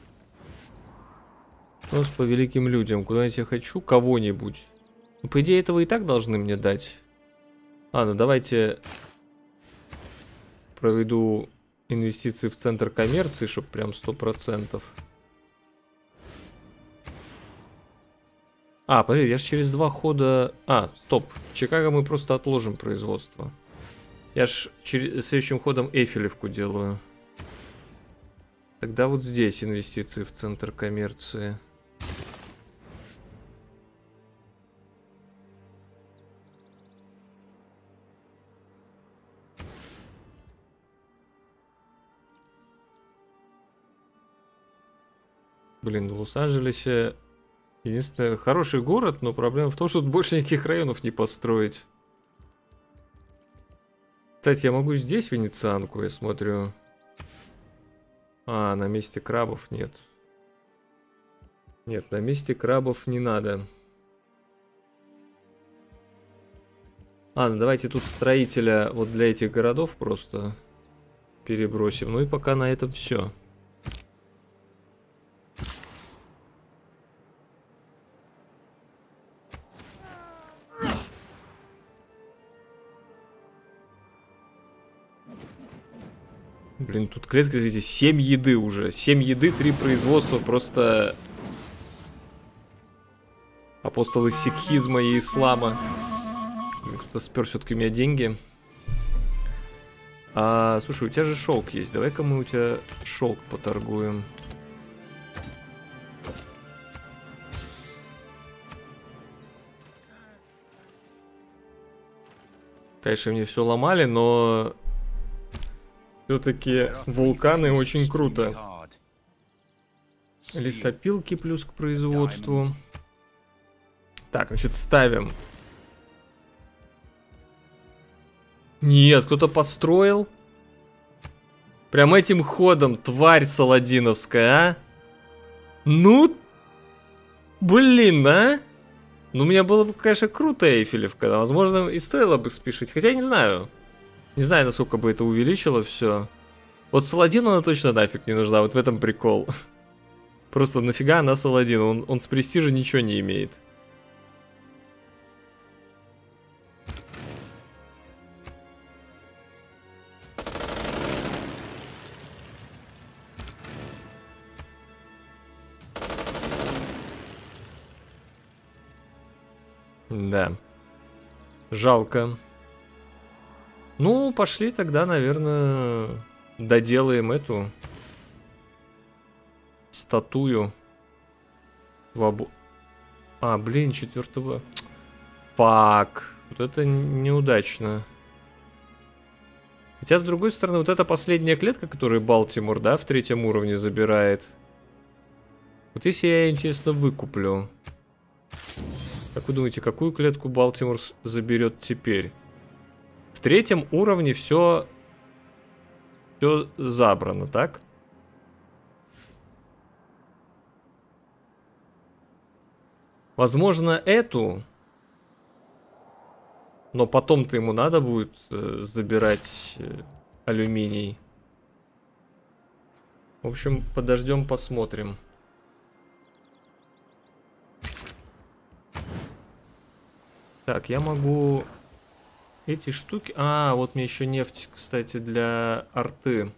Просто по великим людям. Куда-нибудь я хочу кого-нибудь. Ну, по идее, этого и так должны мне дать. Ладно, давайте проведу инвестиции в центр коммерции, чтобы прям 100%. А, подожди, я же через 2 хода... А, стоп. Чикаго мы просто отложим производство. Я ж следующим ходом Эйфелевку делаю. Тогда вот здесь инвестиции в центр коммерции. Блин, в Лос-Анджелесе единственное, хороший город, но проблема в том, что тут больше никаких районов не построить. Кстати, я могу здесь венецианку, я смотрю. А, на месте крабов нет. Нет, на месте крабов не надо. Ладно, давайте тут строителя вот для этих городов просто перебросим. Ну и пока на этом все. Блин, тут клетка, смотрите, 7 еды уже. 7 еды, 3 производства, просто... Апостолы сикхизма и ислама. Кто-то спер все-таки у меня деньги. Слушай, у тебя же шелк есть. Давай-ка мы у тебя шелк поторгуем. Конечно, мне все ломали, но... Все-таки вулканы очень круто. Лесопилки плюс к производству. Так, значит, ставим. Нет, кто-то построил. Прям этим ходом, тварь саладиновская, а? Ну, блин, а? Ну, у меня было бы, конечно, круто Эйфелевка. Возможно, и стоило бы спешить. Хотя я не знаю. Не знаю, насколько бы это увеличило все. Вот Саладину она точно нафиг не нужна. Вот в этом прикол. Просто нафига она Саладину? Он с престижа ничего не имеет. Да. Жалко. Ну, пошли тогда, наверное, доделаем эту статую. Блин, 4-го. Фак. Вот это неудачно. Хотя, с другой стороны, вот эта последняя клетка, которую Балтимор, да, в 3-м уровне забирает. Вот если я, интересно, выкуплю. Как вы думаете, какую клетку Балтимор заберет теперь? В 3-м уровне все забрано, так? Возможно, эту. Но потом-то ему надо будет забирать алюминий. В общем, подождем, посмотрим. Так, я могу эти штуки... вот мне еще нефть, кстати, для арты.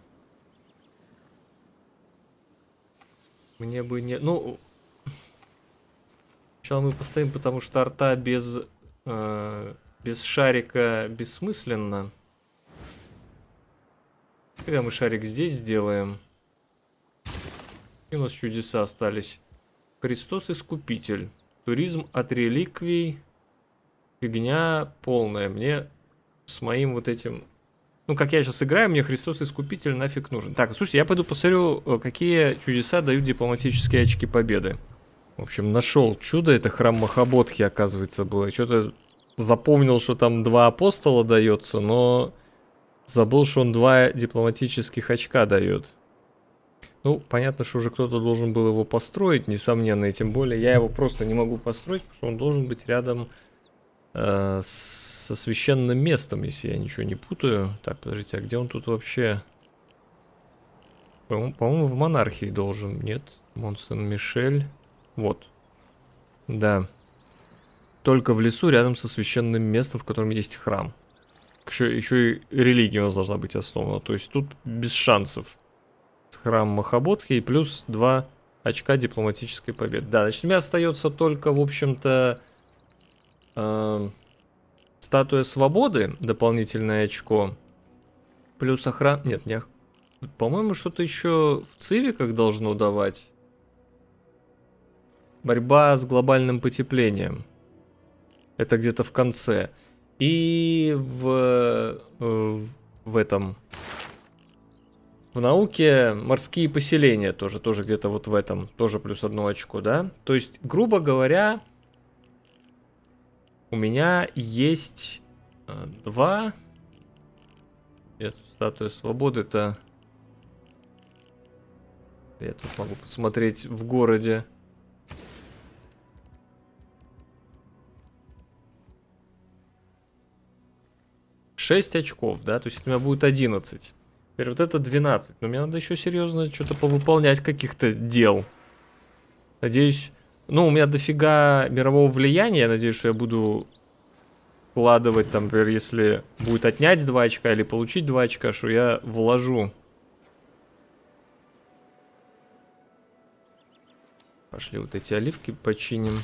Мне бы не... Ну, сначала мы поставим, потому что арта без шарика бессмысленно. Когда мы шарик здесь сделаем... И у нас чудеса остались. Христос Искупитель. Туризм от реликвий... Фигня полная. Мне с моим вот этим... Ну, как я сейчас играю, мне Христос Искупитель нафиг нужен. Так, слушайте, я пойду посмотрю, какие чудеса дают дипломатические очки победы. В общем, нашел чудо. Это храм Махаботхи, оказывается, было. Что-то запомнил, что там 2 апостола дается, но забыл, что он 2 дипломатических очка дает. Ну, понятно, что уже кто-то должен был его построить, несомненно, и тем более я его просто не могу построить, потому что он должен быть рядом... со священным местом, если я ничего не путаю. Так, подождите, а где он тут вообще? По-моему, в монархии должен. Нет, Мон-Сен-Мишель. Вот. Да. Только в лесу, рядом со священным местом, в котором есть храм. Еще и религия у нас должна быть основана. То есть тут без шансов. Храм Махаботхи и плюс 2 очка дипломатической победы. Да, значит, у меня остается только, в общем-то... Статуя свободы, дополнительное очко. Плюс охрана... Нет, не... По-моему, что-то еще в цивиках должно давать. Борьба с глобальным потеплением. Это где-то в конце. И в этом... В науке морские поселения тоже где-то вот в этом. Тоже плюс 1 очко, да? То есть, грубо говоря... У меня есть 2. Статуя свободы-то. Я тут могу посмотреть в городе. Шесть очков, да? То есть у меня будет 11. Теперь вот это 12. Но мне надо еще серьезно что-то повыполнять каких-то дел. Надеюсь... Ну, у меня дофига мирового влияния. Я надеюсь, что я буду вкладывать, там, например, если будет отнять 2 очка или получить 2 очка, что я вложу. Пошли вот эти оливки починим.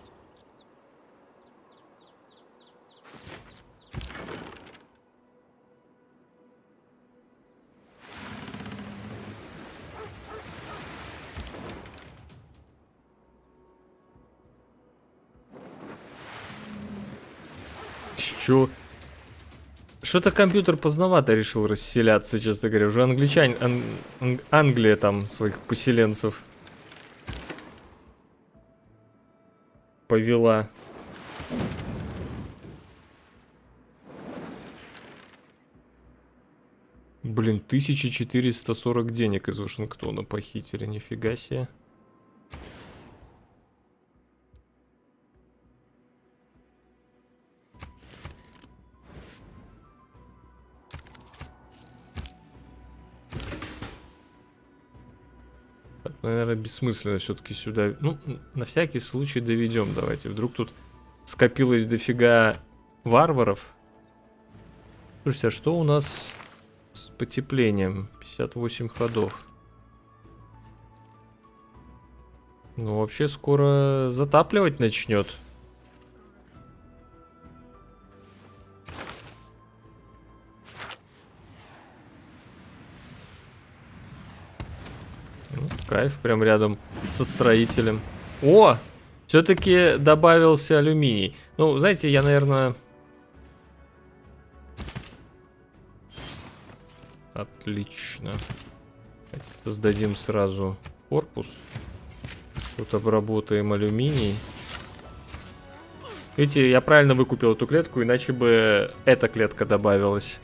Чё? Что-то компьютер поздновато решил расселяться, честно говоря. Уже англичане, Англия там своих поселенцев повела. Блин, 1440 денег из Вашингтона похитили, нифига себе. Так, наверное, бессмысленно все-таки сюда. Ну, на всякий случай доведем. Давайте. Вдруг тут скопилось дофига варваров. Слушайте, а что у нас с потеплением? 58 ходов. Ну, вообще скоро затапливать начнет. Ну, кайф, прям рядом со строителем. О! Все-таки добавился алюминий. Ну, знаете, я, наверное... Отлично. Создадим сразу корпус. Тут обработаем алюминий. Видите, я правильно выкупил эту клетку, иначе бы эта клетка добавилась.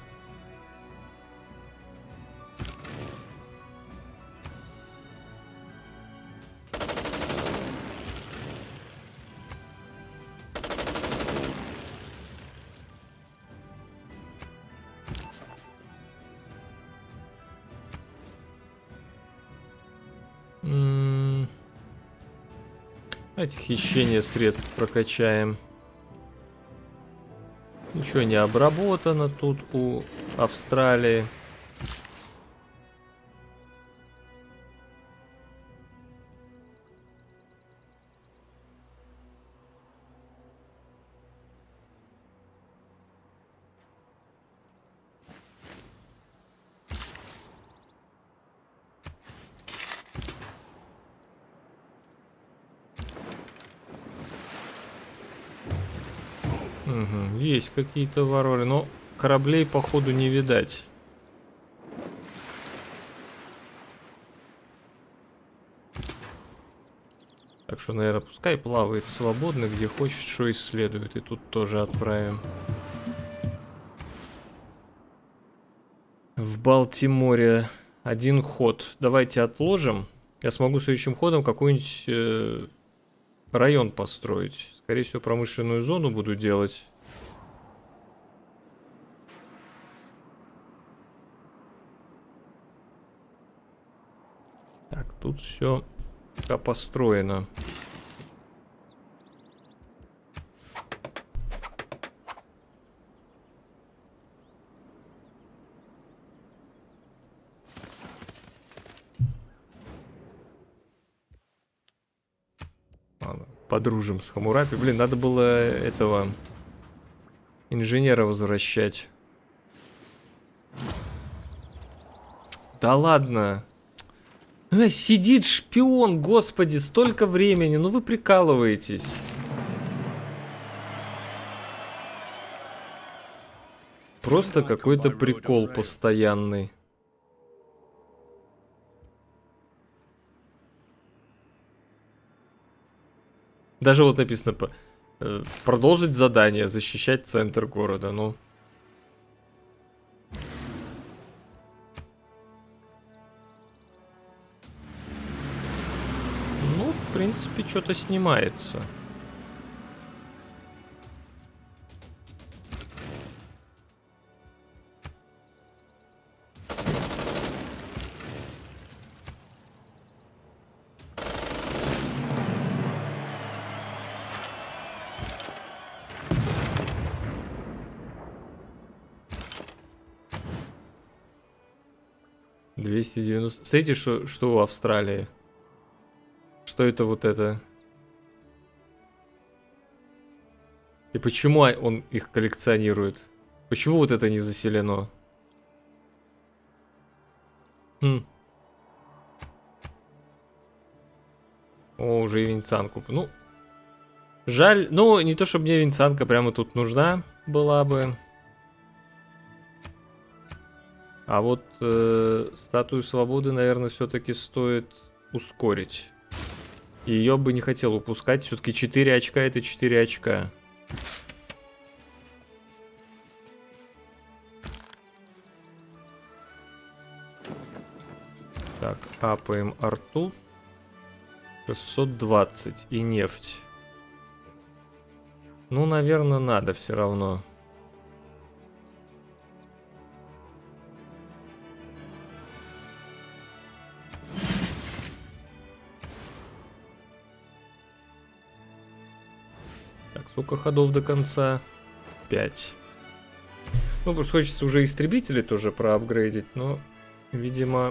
Давайте хищение средств прокачаем. Ничего не обработано тут у Австралии. Угу, есть какие-то варвары, но кораблей походу не видать. Так что, наверное, пускай плавает свободно, где хочет, что исследует. И тут тоже отправим. В Балтиморе один ход. Давайте отложим. Я смогу следующим ходом какой-нибудь район построить. Скорее всего, промышленную зону буду делать. Так, тут все пока построено. Ладно, подружим с Хамурапи. Блин, надо было этого инженера возвращать. Да ладно. Сидит шпион, господи, столько времени. Ну вы прикалываетесь. Просто какой-то прикол постоянный. Даже вот написано продолжить задание, защищать центр города. Ну. принципе, что-то снимается. Смотрите, что у Австралии. Что это вот это? И почему он их коллекционирует? Почему вот это не заселено? Хм. О, уже и венецианку. Ну, жаль. Ну, не то, чтобы мне венецианка прямо тут нужна была бы. А вот статую свободы, наверное, все-таки стоит ускорить. Ее бы не хотел упускать. Все-таки 4 очка это 4 очка. Так, апаем арту. 620 и нефть. Ну, наверное, надо все равно. Так, сколько ходов до конца? 5. Ну, просто хочется уже истребители тоже проапгрейдить, но, видимо...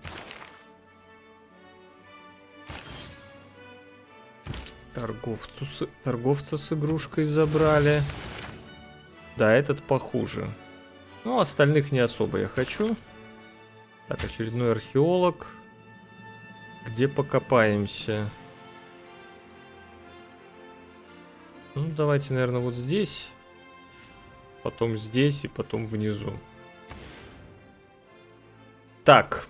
Торговца с игрушкой забрали. Да, этот похуже. Ну, остальных не особо я хочу. Так, очередной археолог. Где покопаемся? Ну, давайте, наверное, вот здесь. Потом здесь и потом внизу. Так.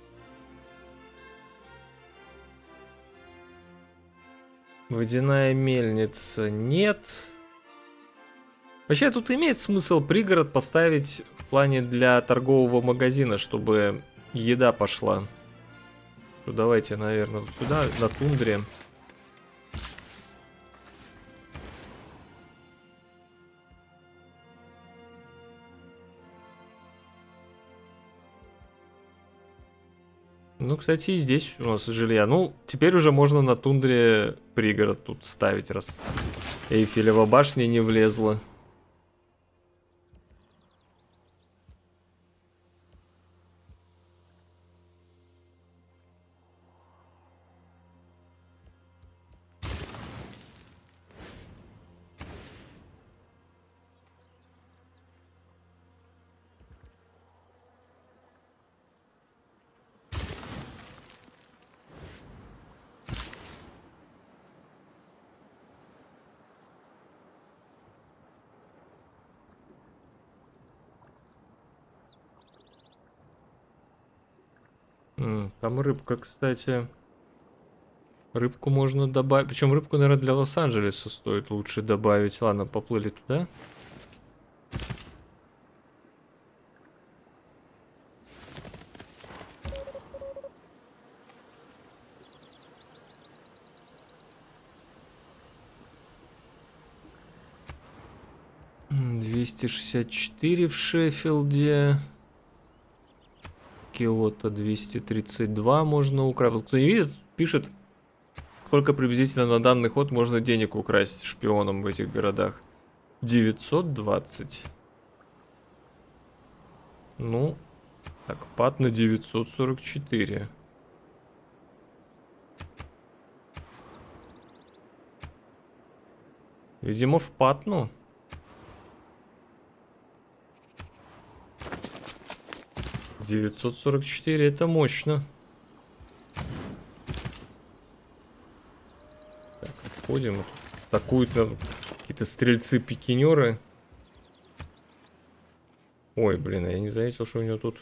Водяная мельница нет. Вообще тут имеет смысл пригород поставить в плане для торгового магазина, чтобы еда пошла. Ну, давайте, наверное, сюда, на тундре. Ну, кстати, и здесь у нас жилья. Ну, теперь уже можно на тундре пригород тут ставить, раз Эйфелева башня не влезла. Там рыбка, кстати. Рыбку можно добавить. Причем рыбку, наверное, для Лос-Анджелеса стоит лучше добавить. Ладно, поплыли туда. — 264 в Шеффилде. Киото 232 можно украсть. Вот кто не видит, пишет, сколько приблизительно на данный ход можно денег украсть шпионом в этих городах. 920. Ну, так, пат на 944. Видимо, в патну. — 944 это мощно. Так, отходим. Атакуют какие-то стрельцы-пикинеры. Ой, блин, я не заметил, что у него тут...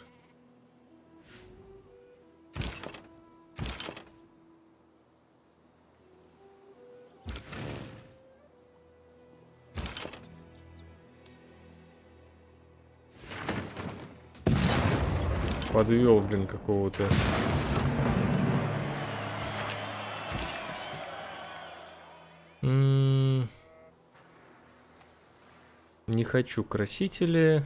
Подвел, блин, какого-то. Не хочу красители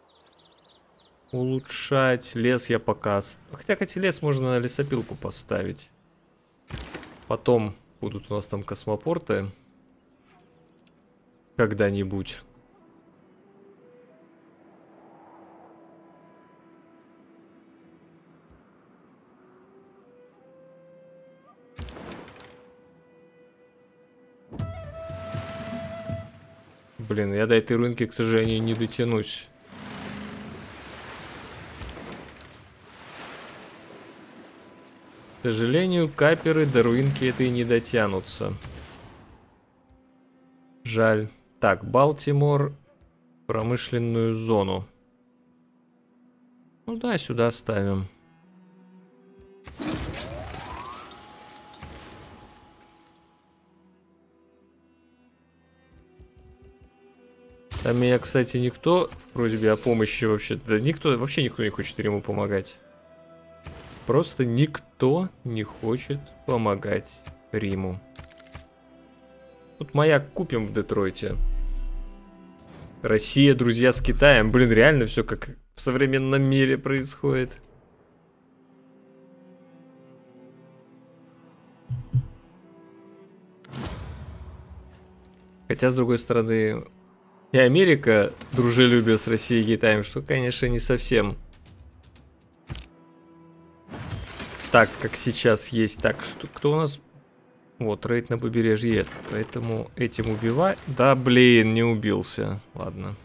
улучшать. Лес я пока... Хотя, лес можно на лесопилку поставить. Потом будут у нас там космопорты. Когда-нибудь. Блин, я до этой рынки, к сожалению, не дотянусь. К сожалению, каперы до руинки этой не дотянутся. Жаль. Так, Балтимор. Промышленную зону. Ну да, сюда ставим. Там меня, кстати, никто в просьбе о помощи вообще... Да вообще никто не хочет ему помогать. Просто никто не хочет помогать Риму. Тут маяк купим в Детройте. Россия, друзья, с Китаем. Блин, реально все как в современном мире происходит. Хотя, с другой стороны, и Америка дружелюбие с Россией и Китаем, что, конечно, не совсем так, как сейчас есть. Так, что кто у нас? Вот, рейд на побережье. Поэтому этим убивать. Да, блин, не убился. Ладно.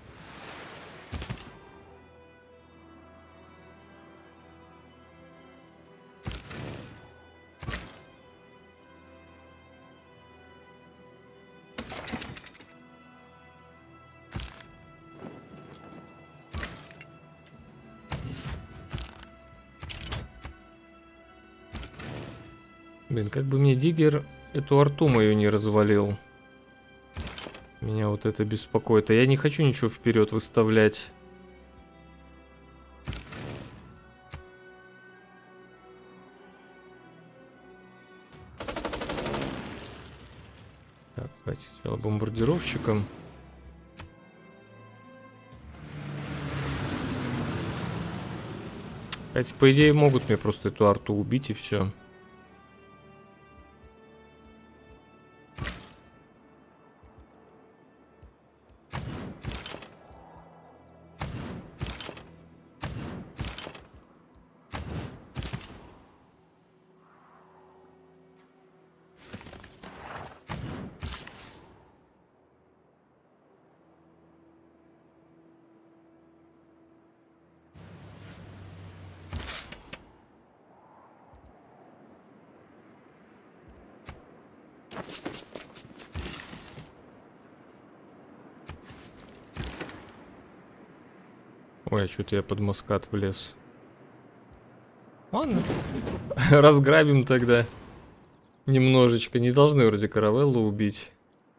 Блин, как бы мне Диггер эту арту мою не развалил. Меня вот это беспокоит. А я не хочу ничего вперед выставлять. Так, давайте сначала бомбардировщиком. Хотя, по идее, могут мне просто эту арту убить и все. Ой, а что-то я под Маскат влез. Ладно. Разграбим тогда. Немножечко. Не должны вроде каравеллу убить.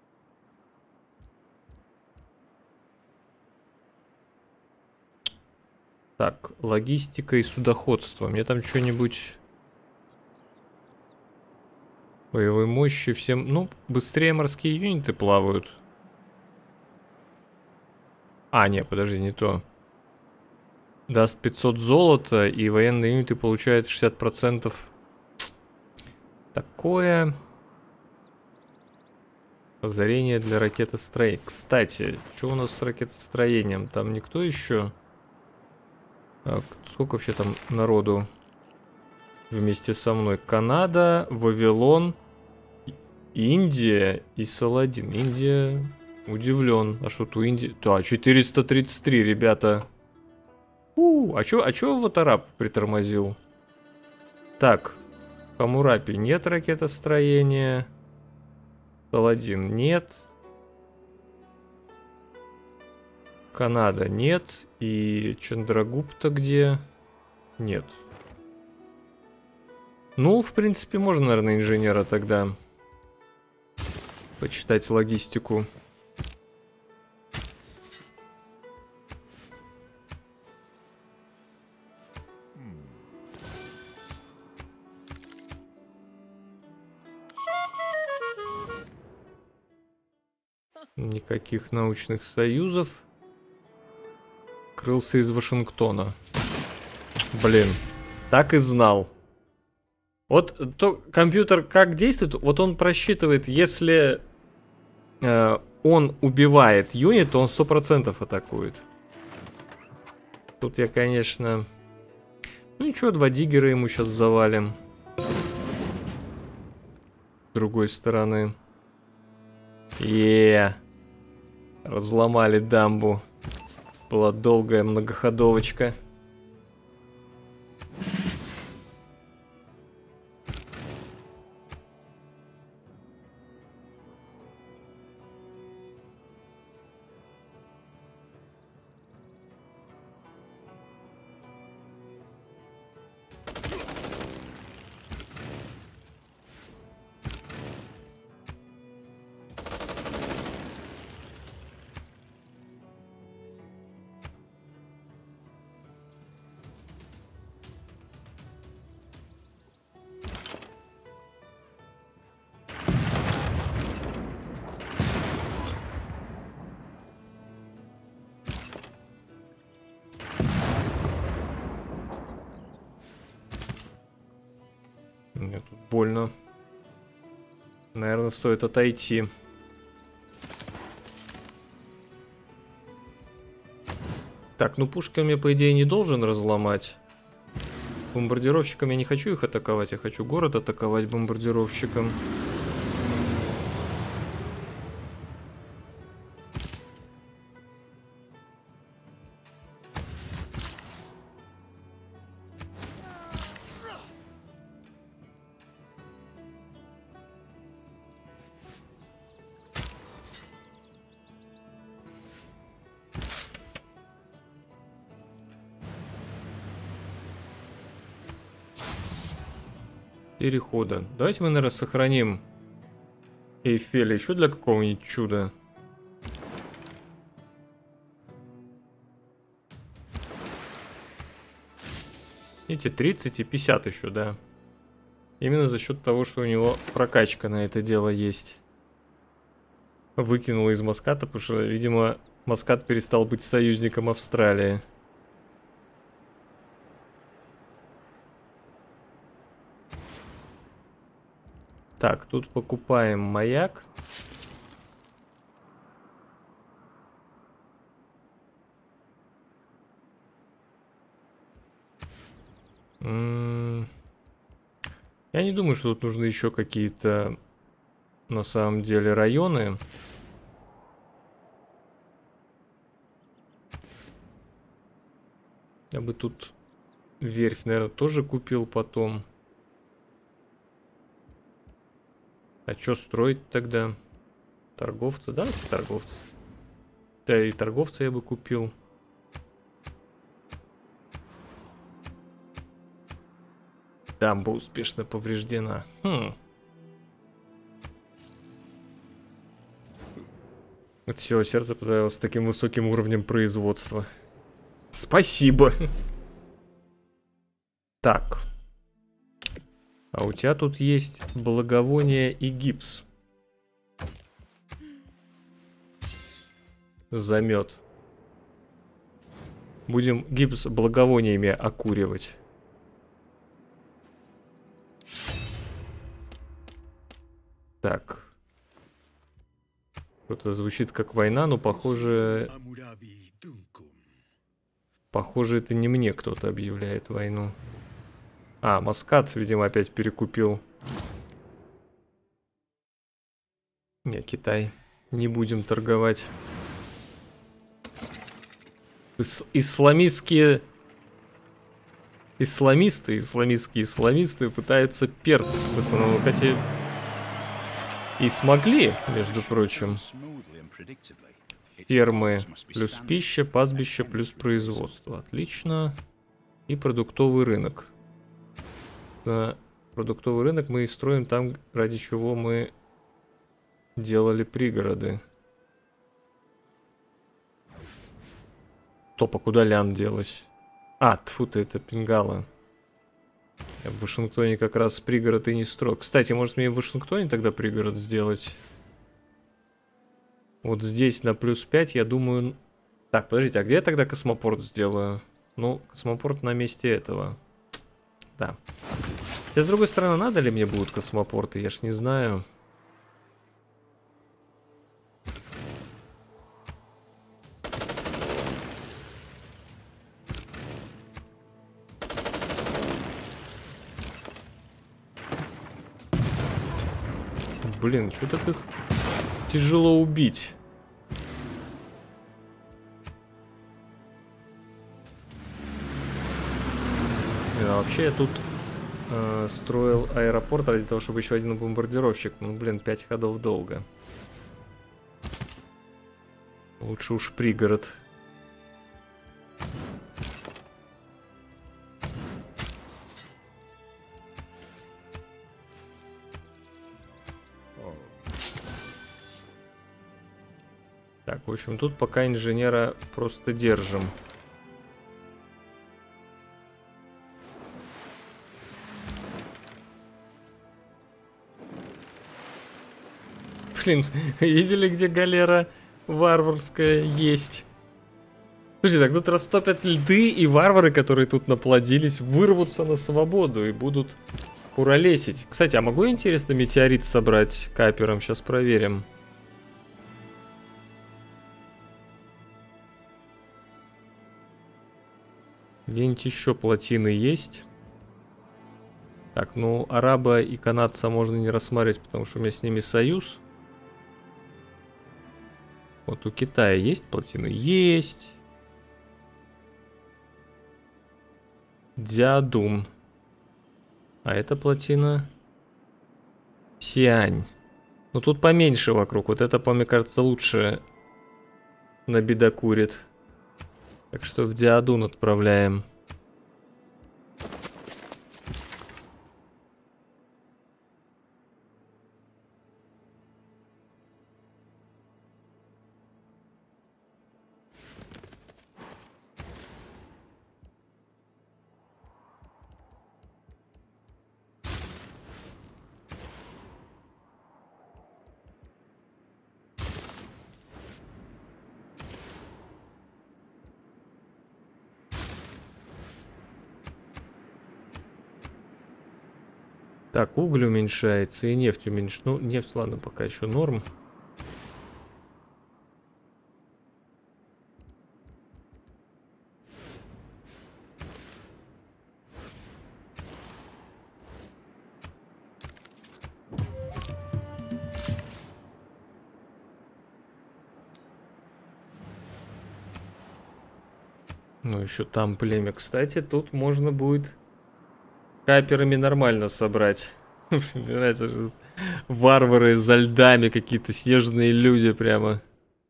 Так, логистика и судоходство. Мне там что-нибудь... Боевой мощи всем... Ну, быстрее морские юниты плавают. А, нет, подожди, не то. Даст 500 золота, и военные юниты получают 60%. Такое... Озарение для ракетостроения. Кстати, что у нас с ракетостроением? Там никто еще... Так, сколько вообще там народу вместе со мной? Канада, Вавилон, Индия и Саладин. Индия... Удивлен. А что тут Индия? Да, 433, ребята. А чё вот араб притормозил? Так, Хамурапи нет ракетостроения. Саладин нет. Канада нет. И Чандрагупта где? Нет. Ну, в принципе, можно, наверное, инженера тогда почитать логистику. Никаких научных союзов. Открылся из Вашингтона. Блин, так и знал. Вот то компьютер как действует, вот он просчитывает, если он убивает юнит, то он 100% атакует. Тут я, конечно... Ну ничего, 2 диггера ему сейчас завалим. С другой стороны. Разломали дамбу. Была долгая многоходовочка. Мне тут больно. Наверное, стоит отойти. Так, ну пушками я, по идее, не должен разломать. Бомбардировщиком я не хочу их атаковать, я хочу город атаковать бомбардировщиком. Перехода. Давайте мы, наверное, сохраним Эйфеля еще для какого-нибудь чуда. Эти 30 и 50 еще, да. Именно за счет того, что у него прокачка на это дело есть. Выкинула из Маската, потому что, видимо, Маскат перестал быть союзником Австралии. Так, тут покупаем маяк. Я не думаю, что тут нужны еще какие-то, на самом деле, районы. Я бы тут верфь, наверное, тоже купил потом. А что строить тогда? Торговцы? Давайте торговцы. Да, и торговца я бы купил. Дамба успешно повреждена. От всего сердца понравилось с таким высоким уровнем производства. Спасибо. Так. А у тебя тут есть благовоние и гипс. Замет. Будем гипс благовониями окуривать. Так. Что-то звучит как война, но похоже... Похоже, это не мне кто-то объявляет войну. А, Маскат, видимо, опять перекупил. Не, Китай. Не будем торговать. Исламистские... Исламисты пытаются перт в основном, хотя... И смогли, между прочим. Фермы плюс пища, пастбище плюс производство. Отлично. И продуктовый рынок. Продуктовый рынок мы и строим там, ради чего мы делали пригороды. Топ, а куда лян делась? А, тьфу ты, это Пингала. Я в Вашингтоне как раз пригород и не строю. Кстати, может мне в Вашингтоне тогда пригород сделать? Вот здесь на плюс 5, я думаю, Так, подождите, а где я тогда космопорт сделаю? Ну, космопорт на месте этого. Да. Хотя, с другой стороны, надо ли мне будут космопорты? Я ж не знаю. Блин, что так их тяжело убить? Блин, а вообще я тут строил аэропорт ради того, чтобы еще один бомбардировщик. Ну, блин, 5 ходов долго. Лучше уж пригород. Так, в общем, тут пока инженера просто держим. Блин, видели, где галера варварская есть? Слушай, так тут растопят льды, и варвары, которые тут наплодились, вырвутся на свободу и будут куролесить. Кстати, а могу, интересно, метеорит собрать капером? Сейчас проверим. Где-нибудь еще плотины есть? Так, ну, араба и канадца можно не рассматривать, потому что у меня с ними союз. Вот у Китая есть плотины? Есть. Дзядун. А эта плотина? Сиань. Ну, тут поменьше вокруг. Вот это, по мне кажется, лучше набедокурит. Так что в Дзядун отправляем. Так, уголь уменьшается и нефть уменьшается. Ну, нефть, ладно, пока еще норм. Ну, еще там племя. Кстати, тут можно будет каперами нормально собрать. Мне нравится, что варвары за льдами, какие-то снежные люди прямо.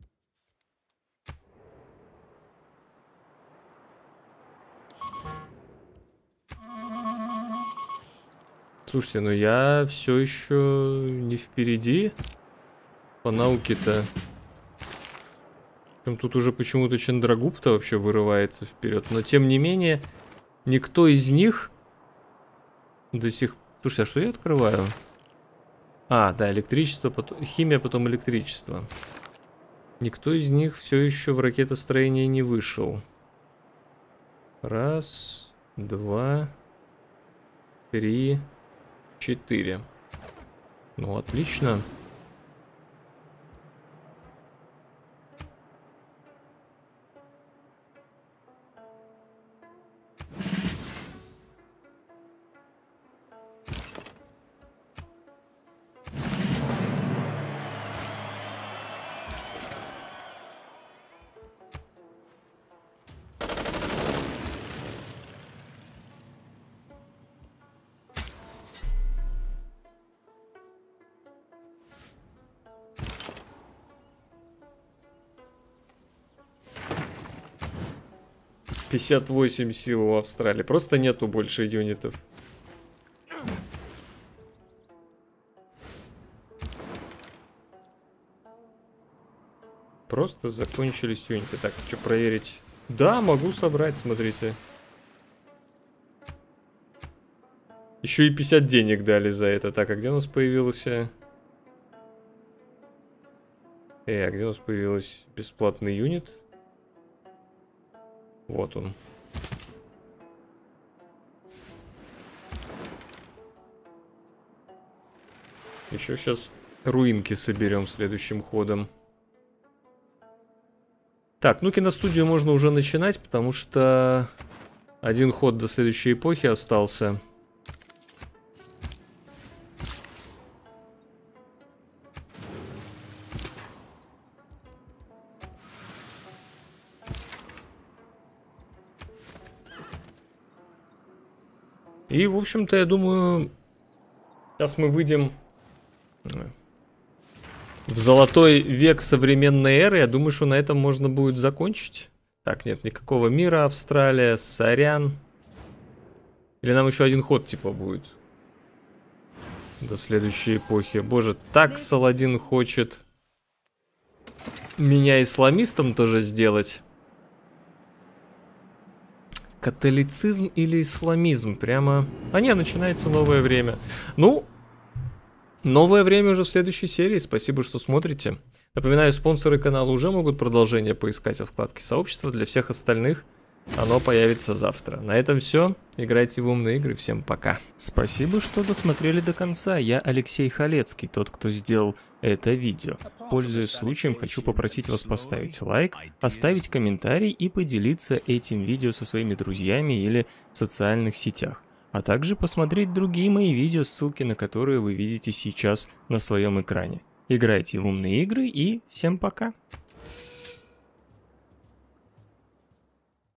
Слушайте, ну я все еще не впереди по науке-то. Причем тут уже почему-то Чандрагупта вообще вырывается вперед. Но тем не менее, никто из них до сих... Слушайте, а что я открываю? А, да, электричество, потом... химия, потом электричество. Никто из них все еще в ракетостроение не вышел. Раз, два, три, 4. Ну, отлично. — 58 сил у Австралии. Просто нету больше юнитов. Просто закончились юниты. Так, что проверить? Да, могу собрать, смотрите. Еще и 50 денег дали за это. Так, а где у нас появился... а где у нас появился бесплатный юнит? Вот он. Еще сейчас руинки соберем следующим ходом. Так, ну киностудию можно уже начинать, потому что один ход до следующей эпохи остался. И, в общем-то, я думаю, сейчас мы выйдем в золотой век современной эры. Я думаю, что на этом можно будет закончить. Так, нет никакого мира, Австралия, сорян. Или нам еще один ход, типа, будет до следующей эпохи. Боже, так Саладин хочет меня исламистом тоже сделать. Католицизм или исламизм? Прямо... А не, начинается новое время. Ну, новое время уже в следующей серии. Спасибо, что смотрите. Напоминаю, спонсоры канала уже могут продолжение поискать во вкладке сообщества. Для всех остальных оно появится завтра. На этом все. Играйте в умные игры. Всем пока. Спасибо, что досмотрели до конца. Я Алексей Халецкий, тот, кто сделал это видео. Пользуясь случаем, хочу попросить вас поставить лайк, оставить комментарий и поделиться этим видео со своими друзьями или в социальных сетях. А также посмотреть другие мои видео, ссылки на которые вы видите сейчас на своем экране. Играйте в умные игры и всем пока!